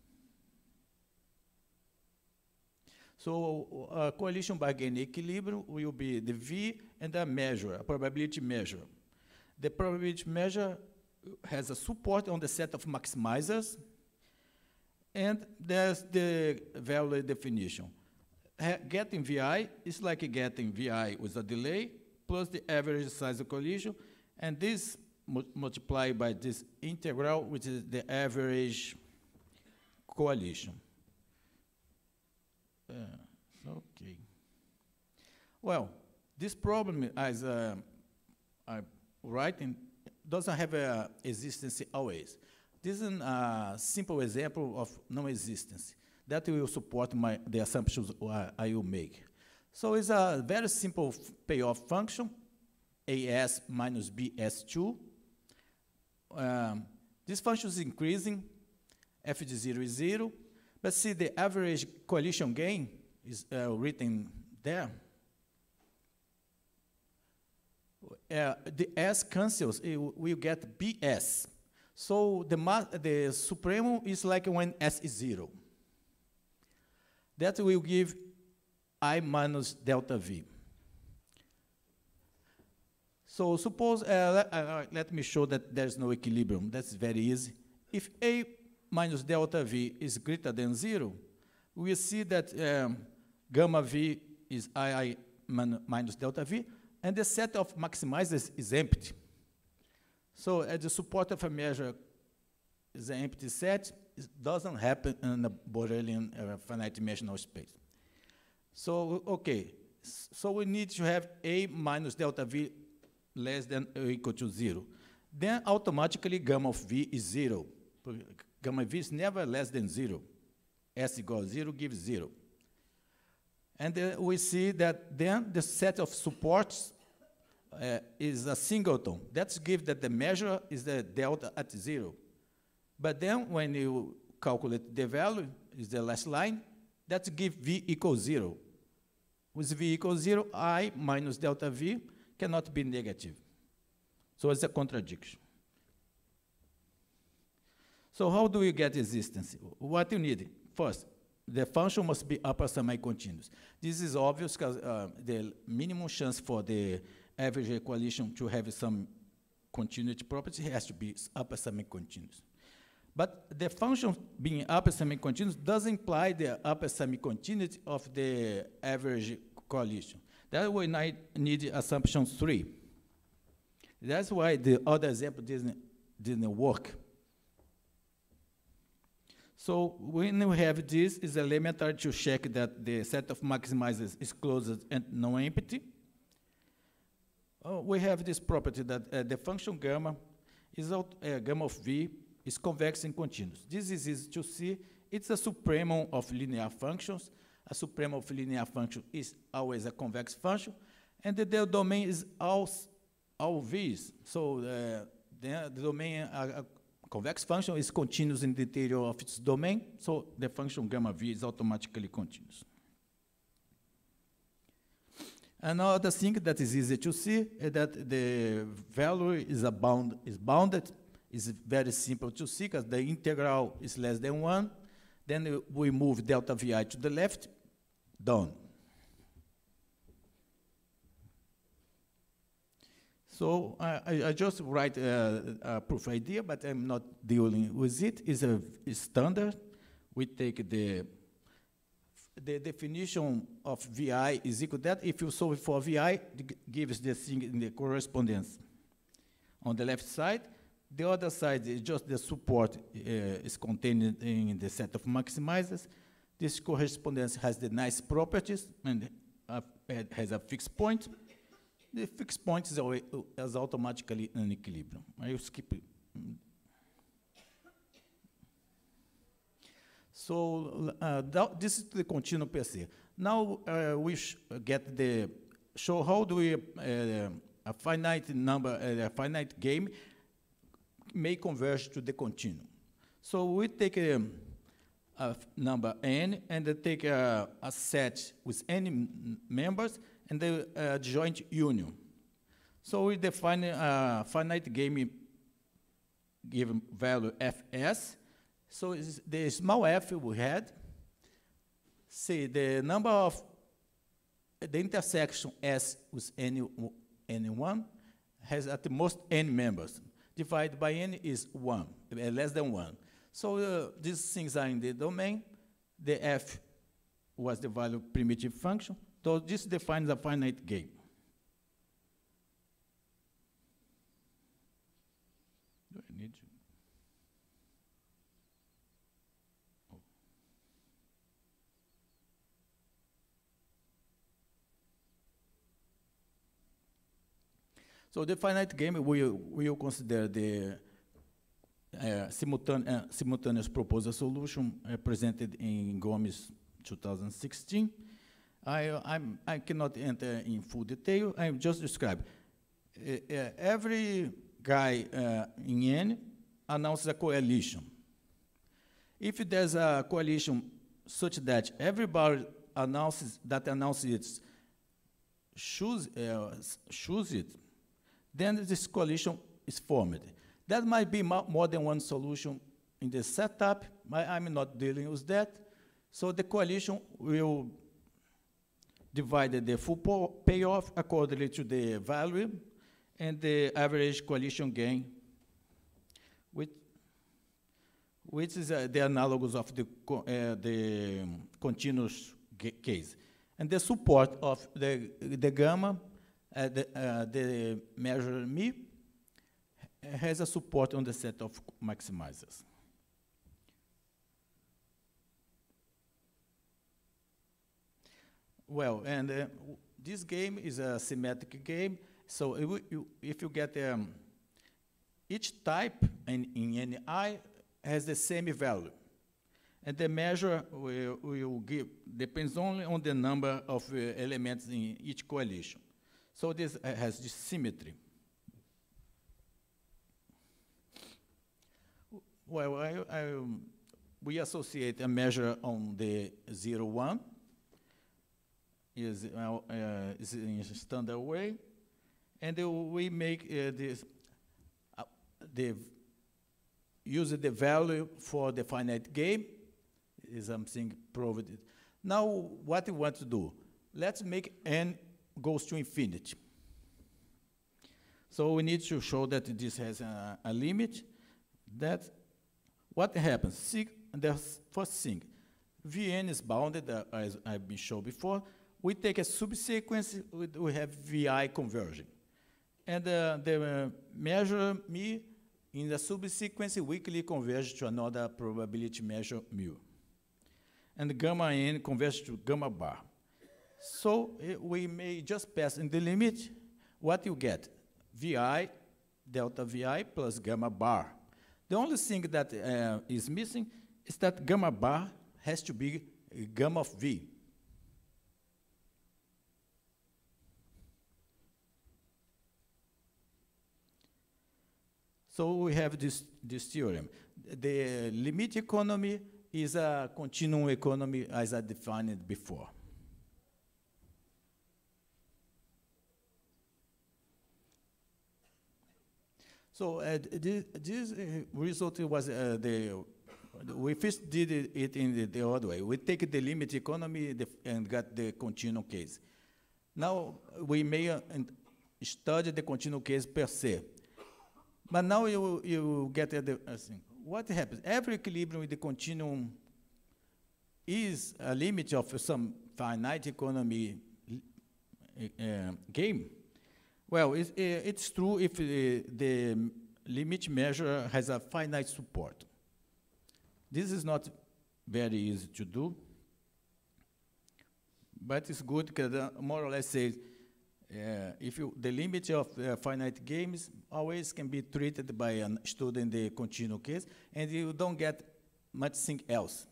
So a coalition bargain equilibrium will be the V and a measure, a probability measure. The probability measure has a support on the set of maximizers, and there's the value definition. Ha getting V I is like getting V I with a delay plus the average size of coalition, and this mu multiplied by this integral, which is the average coalition. Uh, okay. Well, this problem, as uh, I write, in, doesn't have a existence always. This is a simple example of non-existence that will support my, the assumptions I will make. So it's a very simple payoff function, A S minus B S two. Um, this function is increasing, F of zero is zero, but see the average coalition gain is uh, written there. Uh, the S cancels, it will get B S. So the, the supremo is like when S is zero. That will give I minus delta V. So suppose, uh, let, uh, let me show that there's no equilibrium. That's very easy. If A minus delta V is greater than zero, we see that um, gamma V is I I min minus delta V, and the set of maximizers is empty. So at the support of a measure is an empty set, it doesn't happen in a Borelian uh, finite dimensional space. So, okay, S so we need to have A minus delta V less than or equal to zero. Then automatically gamma of V is zero. Gamma V is never less than zero. S equals zero gives zero. And uh, we see that then the set of supports uh, is a singleton. That's give that the measure is the delta at zero. But then when you calculate the value, is the last line, that's give V equals zero. With V equals zero, I minus delta V cannot be negative. So it's a contradiction. So how do you get existence? What you need? First, the function must be upper semi-continuous. This is obvious because uh, the minimum chance for the average coalition to have some continuity property has to be upper semi-continuous. But the function being upper semi-continuous does imply the upper semi-continuity of the average coalition. That's why I need assumption three. That's why the other example didn't, didn't work. So when we have this, it's elementary to check that the set of maximizers is closed and non-empty. Uh, we have this property that uh, the function gamma is out, uh, gamma of V is convex and continuous. This is easy to see. It's a supremum of linear functions. A supremum of linear function is always a convex function, and the, the domain is all, all V's. So uh, the, the domain, uh, a convex function is continuous in the interior of its domain, so the function gamma V is automatically continuous. Another thing that is easy to see is that the value is, a bound, is bounded. It's very simple to see because the integral is less than one. Then we move delta Vi to the left, done. So I, I just write a, a proof idea, but I'm not dealing with it. It's a it's standard. We take the the definition of Vi is equal to that. If you solve for Vi, it gives the thing in the correspondence on the left side. The other side is just the support uh, is contained in the set of maximizers. This correspondence has the nice properties and uh, it has a fixed point. The fixed point is, always, is automatically an equilibrium. I will skip it. So uh, that, this is the continuum per se. Now uh, we sh get the show how do we uh, a finite number, uh, a finite game may converge to the continuum. So we take a, a number n and then take a, a set with n m members and the uh, joint union. So we define a finite game given value fs. So it's the small f we had, say the number of the intersection s with n, n1 has at the most n members. Divided by n is one, uh, less than one. So uh, these things are in the domain. The f was the value primitive function. So this defines a finite game. Do I need to? Oh. So the finite game, we will consider the uh, simultane uh, simultaneous proposal solution uh, presented in Gomes two thousand sixteen. I, uh, I'm, I cannot enter in full detail. I just describe. Uh, uh, every guy uh, in N announces a coalition. If there's a coalition such that everybody announces that announces choose uh, choose it, then this coalition is formed. There might be more than one solution in the setup. I'm not dealing with that. So the coalition will divide the full payoff accordingly to the value and the average coalition gain, which, which is uh, the analogous of the, co uh, the um, continuous case. And the support of the, the gamma, Uh, the, uh, the measure mi has a support on the set of maximizers. Well, and uh, this game is a symmetric game. So if you, if you get um, each type in, in Ni has the same value. And the measure will, will give, depends only on the number of uh, elements in each coalition. So this uh, has this symmetry. Well, I, I, um, we associate a measure on the zero one, is, uh, uh, is in a standard way, and uh, we make uh, this, uh, the use the value for the finite game, is something proved. Now, what we want to do? Let's make n goes to infinity. So we need to show that this has a, a limit. That what happens? See, the first thing, Vn is bounded, uh, as I've been shown before. We take a subsequence, we, we have Vi conversion. And uh, the uh, measure mi In the subsequence, weakly converges to another probability measure mu. And gamma n converges to gamma bar. So uh, we may just pass in the limit what you get, Vi, delta Vi plus gamma bar. The only thing that uh, is missing is that gamma bar has to be gamma of V. So we have this, this theorem. The limit economy is a continuum economy as I defined it before. So uh, this, this uh, result was uh, the, we first did it, it in the, the other way. We take the limit economy the, and got the continuum case. Now we may uh, study the continuum case per se. But now you, you get at the uh, thing. What happens? Every equilibrium with the continuum is a limit of some finite economy uh, game. Well, it's, uh, it's true if uh, the limit measure has a finite support. This is not very easy to do, but it's good because uh, more or less says uh, if you, the limit of uh, finite games always can be treated by a student in the continuum case, and you don't get much thing else.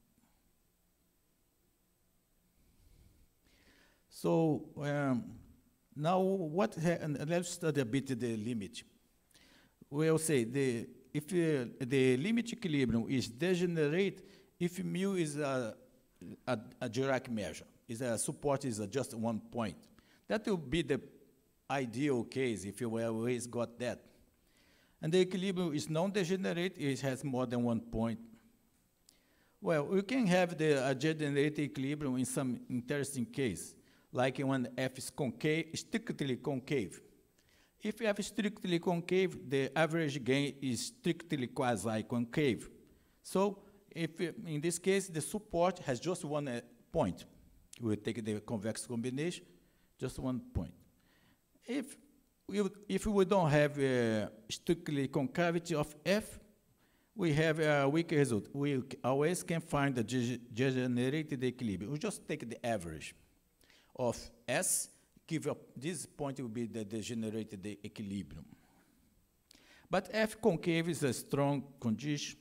So um, now what, and let's study a bit the limit. We'll say the, if uh, the limit equilibrium is degenerate, if mu is a, a, a Dirac measure, is a support is a just one point. That will be the ideal case if you always got that. And the equilibrium is non-degenerate, it has more than one point. Well, we can have the uh, degenerate equilibrium in some interesting case, like when F is concave, strictly concave. If F is strictly concave, the average gain is strictly quasi-concave. So if uh, in this case, the support has just one uh, point. We'll take the convex combination, just one point. If we, if we don't have uh, strictly concavity of F, we have a weak result. We always can find the degenerated equilibrium. We just take the average of S, give up, this point will be the degenerated equilibrium. But F concave is a strong condition.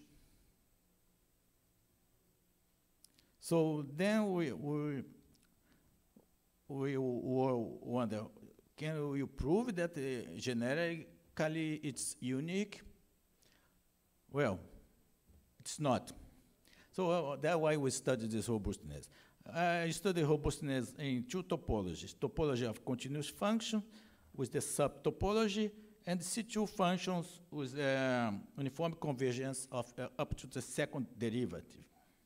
So then we, we, we will wonder, can we prove that uh, generically it's unique? Well, it's not. So uh, that's why we study this robustness. I study robustness in two topologies, topology of continuous function with the subtopology, and C two functions with uh, uniform convergence of uh, up to the second derivative.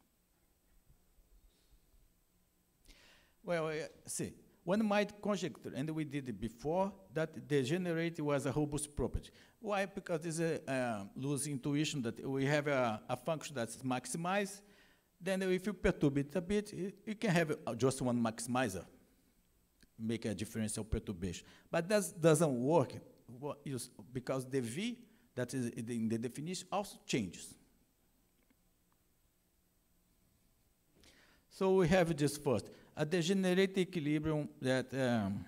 Well, uh, see, one might conjecture, and we did it before, that the generate was a robust property. Why? Because it's a uh, loose intuition that we have a, a function that's maximized. Then if you perturb it a bit, you can have uh, just one maximizer, make a differential perturbation. But that doesn't work because the V that is in the definition also changes. So we have this first, a degenerate equilibrium that um,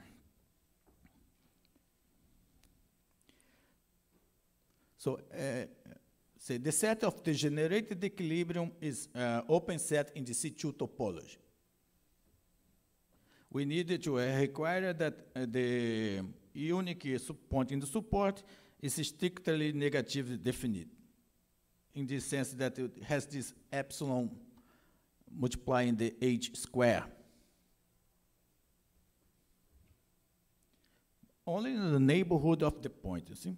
so uh, say the set of degenerated equilibrium is uh, open set in the C two topology. We needed to uh, require that uh, the unique point in the support is strictly negatively definite, in the sense that it has this epsilon multiplying the h square. Only in the neighborhood of the point, you see?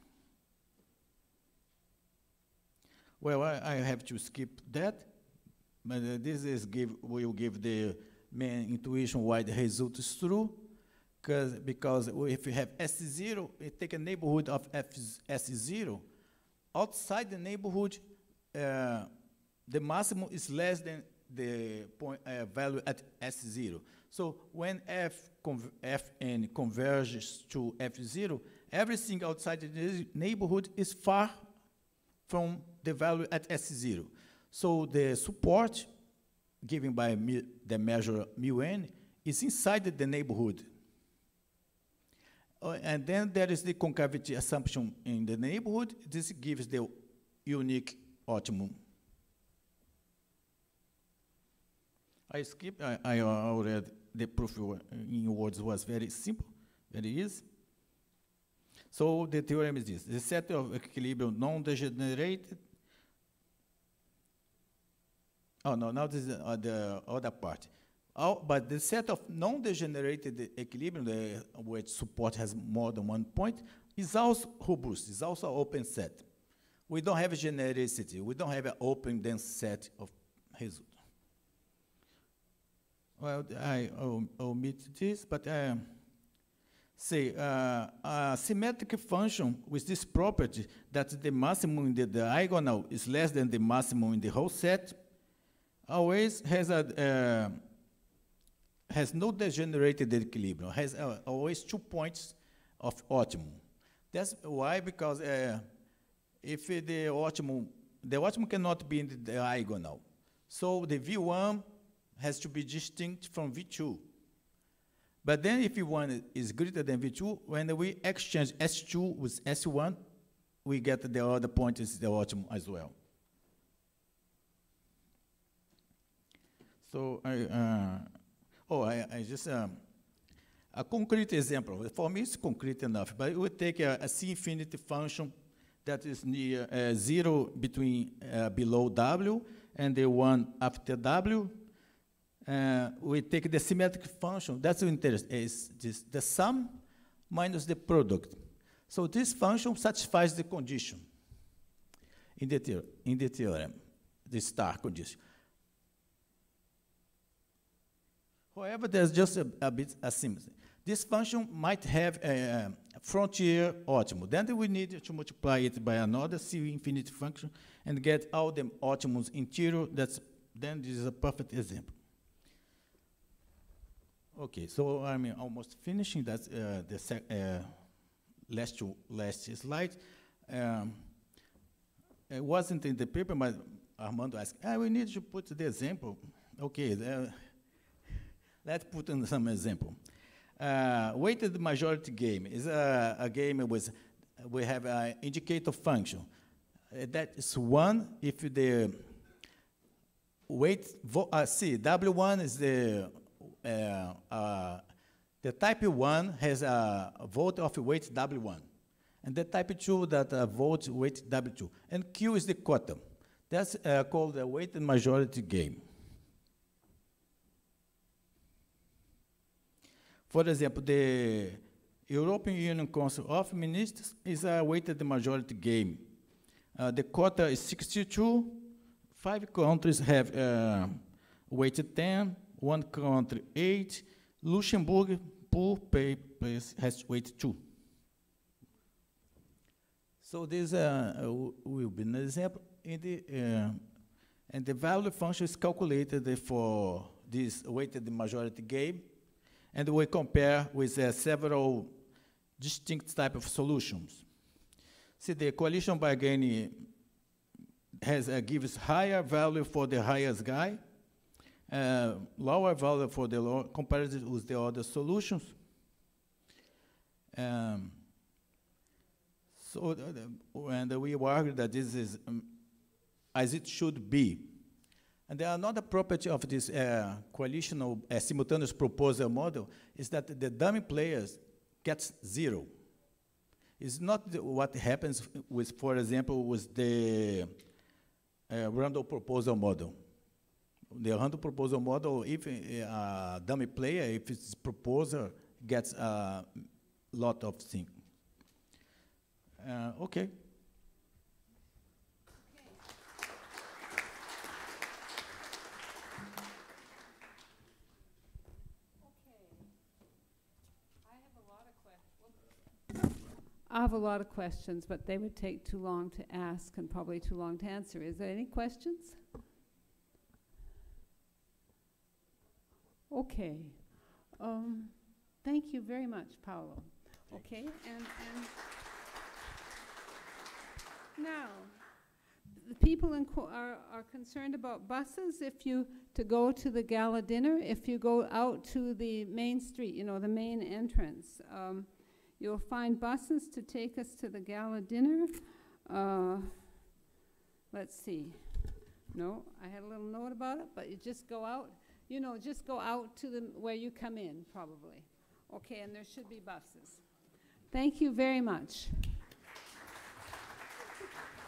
Well, I, I have to skip that, but uh, this is give, will give the main intuition why the result is true, because because if you have S zero, we take a neighborhood of F S zero. Outside the neighborhood, uh, the maximum is less than the point uh, value at S zero. So when F Fn converges to F zero, everything outside the neighborhood is far from the value at S zero. So the support given by mu the measure mu n is inside the neighborhood. Uh, and then there is the concavity assumption in the neighborhood. This gives the unique optimum. I skip, I, I already, the proof in words was very simple, very easy. So the theorem is this: the set of equilibrium non-degenerated. Oh no, now this is uh, the other part. Oh, but the set of non-degenerated equilibrium, the, which support has more than one point, is also robust. Is also an open set. We don't have genericity. We don't have an open dense set of results. Well, I om omit this, but uh, say uh, a symmetric function with this property that the maximum in the diagonal is less than the maximum in the whole set always has a uh, has no degenerated equilibrium. Has uh, always two points of optimum. That's why, because uh, if the optimum the optimum cannot be in the diagonal, so the V one has to be distinct from V two. But then if V one is greater than V two, when we exchange S two with S one, we get the other point is the optimum as well. So I, uh, oh, I, I just, um, a concrete example. For me, it's concrete enough, but we take a, a C-infinity function that is near uh, zero between uh, below W and the one after W. Uh, we take the symmetric function. That's the interest is this, the sum minus the product. So this function satisfies the condition in the, theor in the theorem, the star condition. However, there's just a, a bit asymmetry. This function might have a, a frontier optimum. Then we need to multiply it by another C-infinity function and get all the optimums interior. That's, then this is a perfect example. Okay, so I'm almost finishing. That's uh, the sec uh, last to last slide. Um, it wasn't in the paper, but Armando asked, ah, we need to put the example. Okay, uh, let's put in some example. Uh, weighted majority game is a, a game with, we have an indicator function. Uh, that is one if the weight, uh, see, W one is the, uh, uh, the type one has a, a volt of weight W one. And the type two that uh, volt weight W two. And Q is the quantum. That's uh, called the weighted majority game. For example, the European Union Council of Ministers is a weighted majority game. Uh, the quota is sixty-two. Five countries have uh, weighted ten. One country eight. Luxembourg, poor papers, has weighted two. So this uh, will be an example. In the, uh, and the value function is calculated for this weighted majority game. And we compare with uh, several distinct type of solutions. See, the coalition bargaining has uh, gives higher value for the highest guy, uh, lower value for the lower, compared with the other solutions. Um, so, uh, and we argue that this is um, as it should be. And the another property of this uh, coalitional uh, simultaneous proposal model is that the dummy players gets zero. It's not the, what happens with, for example, with the uh, random proposal model. The random proposal model, if a uh, dummy player, if its proposer gets a lot of things. Uh, okay. I have a lot of questions, but they would take too long to ask and probably too long to answer. Is there any questions? Okay. Um, thank you very much, Paulo. Okay, and, and now, the people in Co- are, are concerned about buses if you, to go to the gala dinner, if you go out to the main street, you know, the main entrance, um, you'll find buses to take us to the gala dinner. Uh, let's see. No, I had a little note about it, but you just go out, you know, just go out to the, where you come in, probably. Okay, and there should be buses. Thank you very much.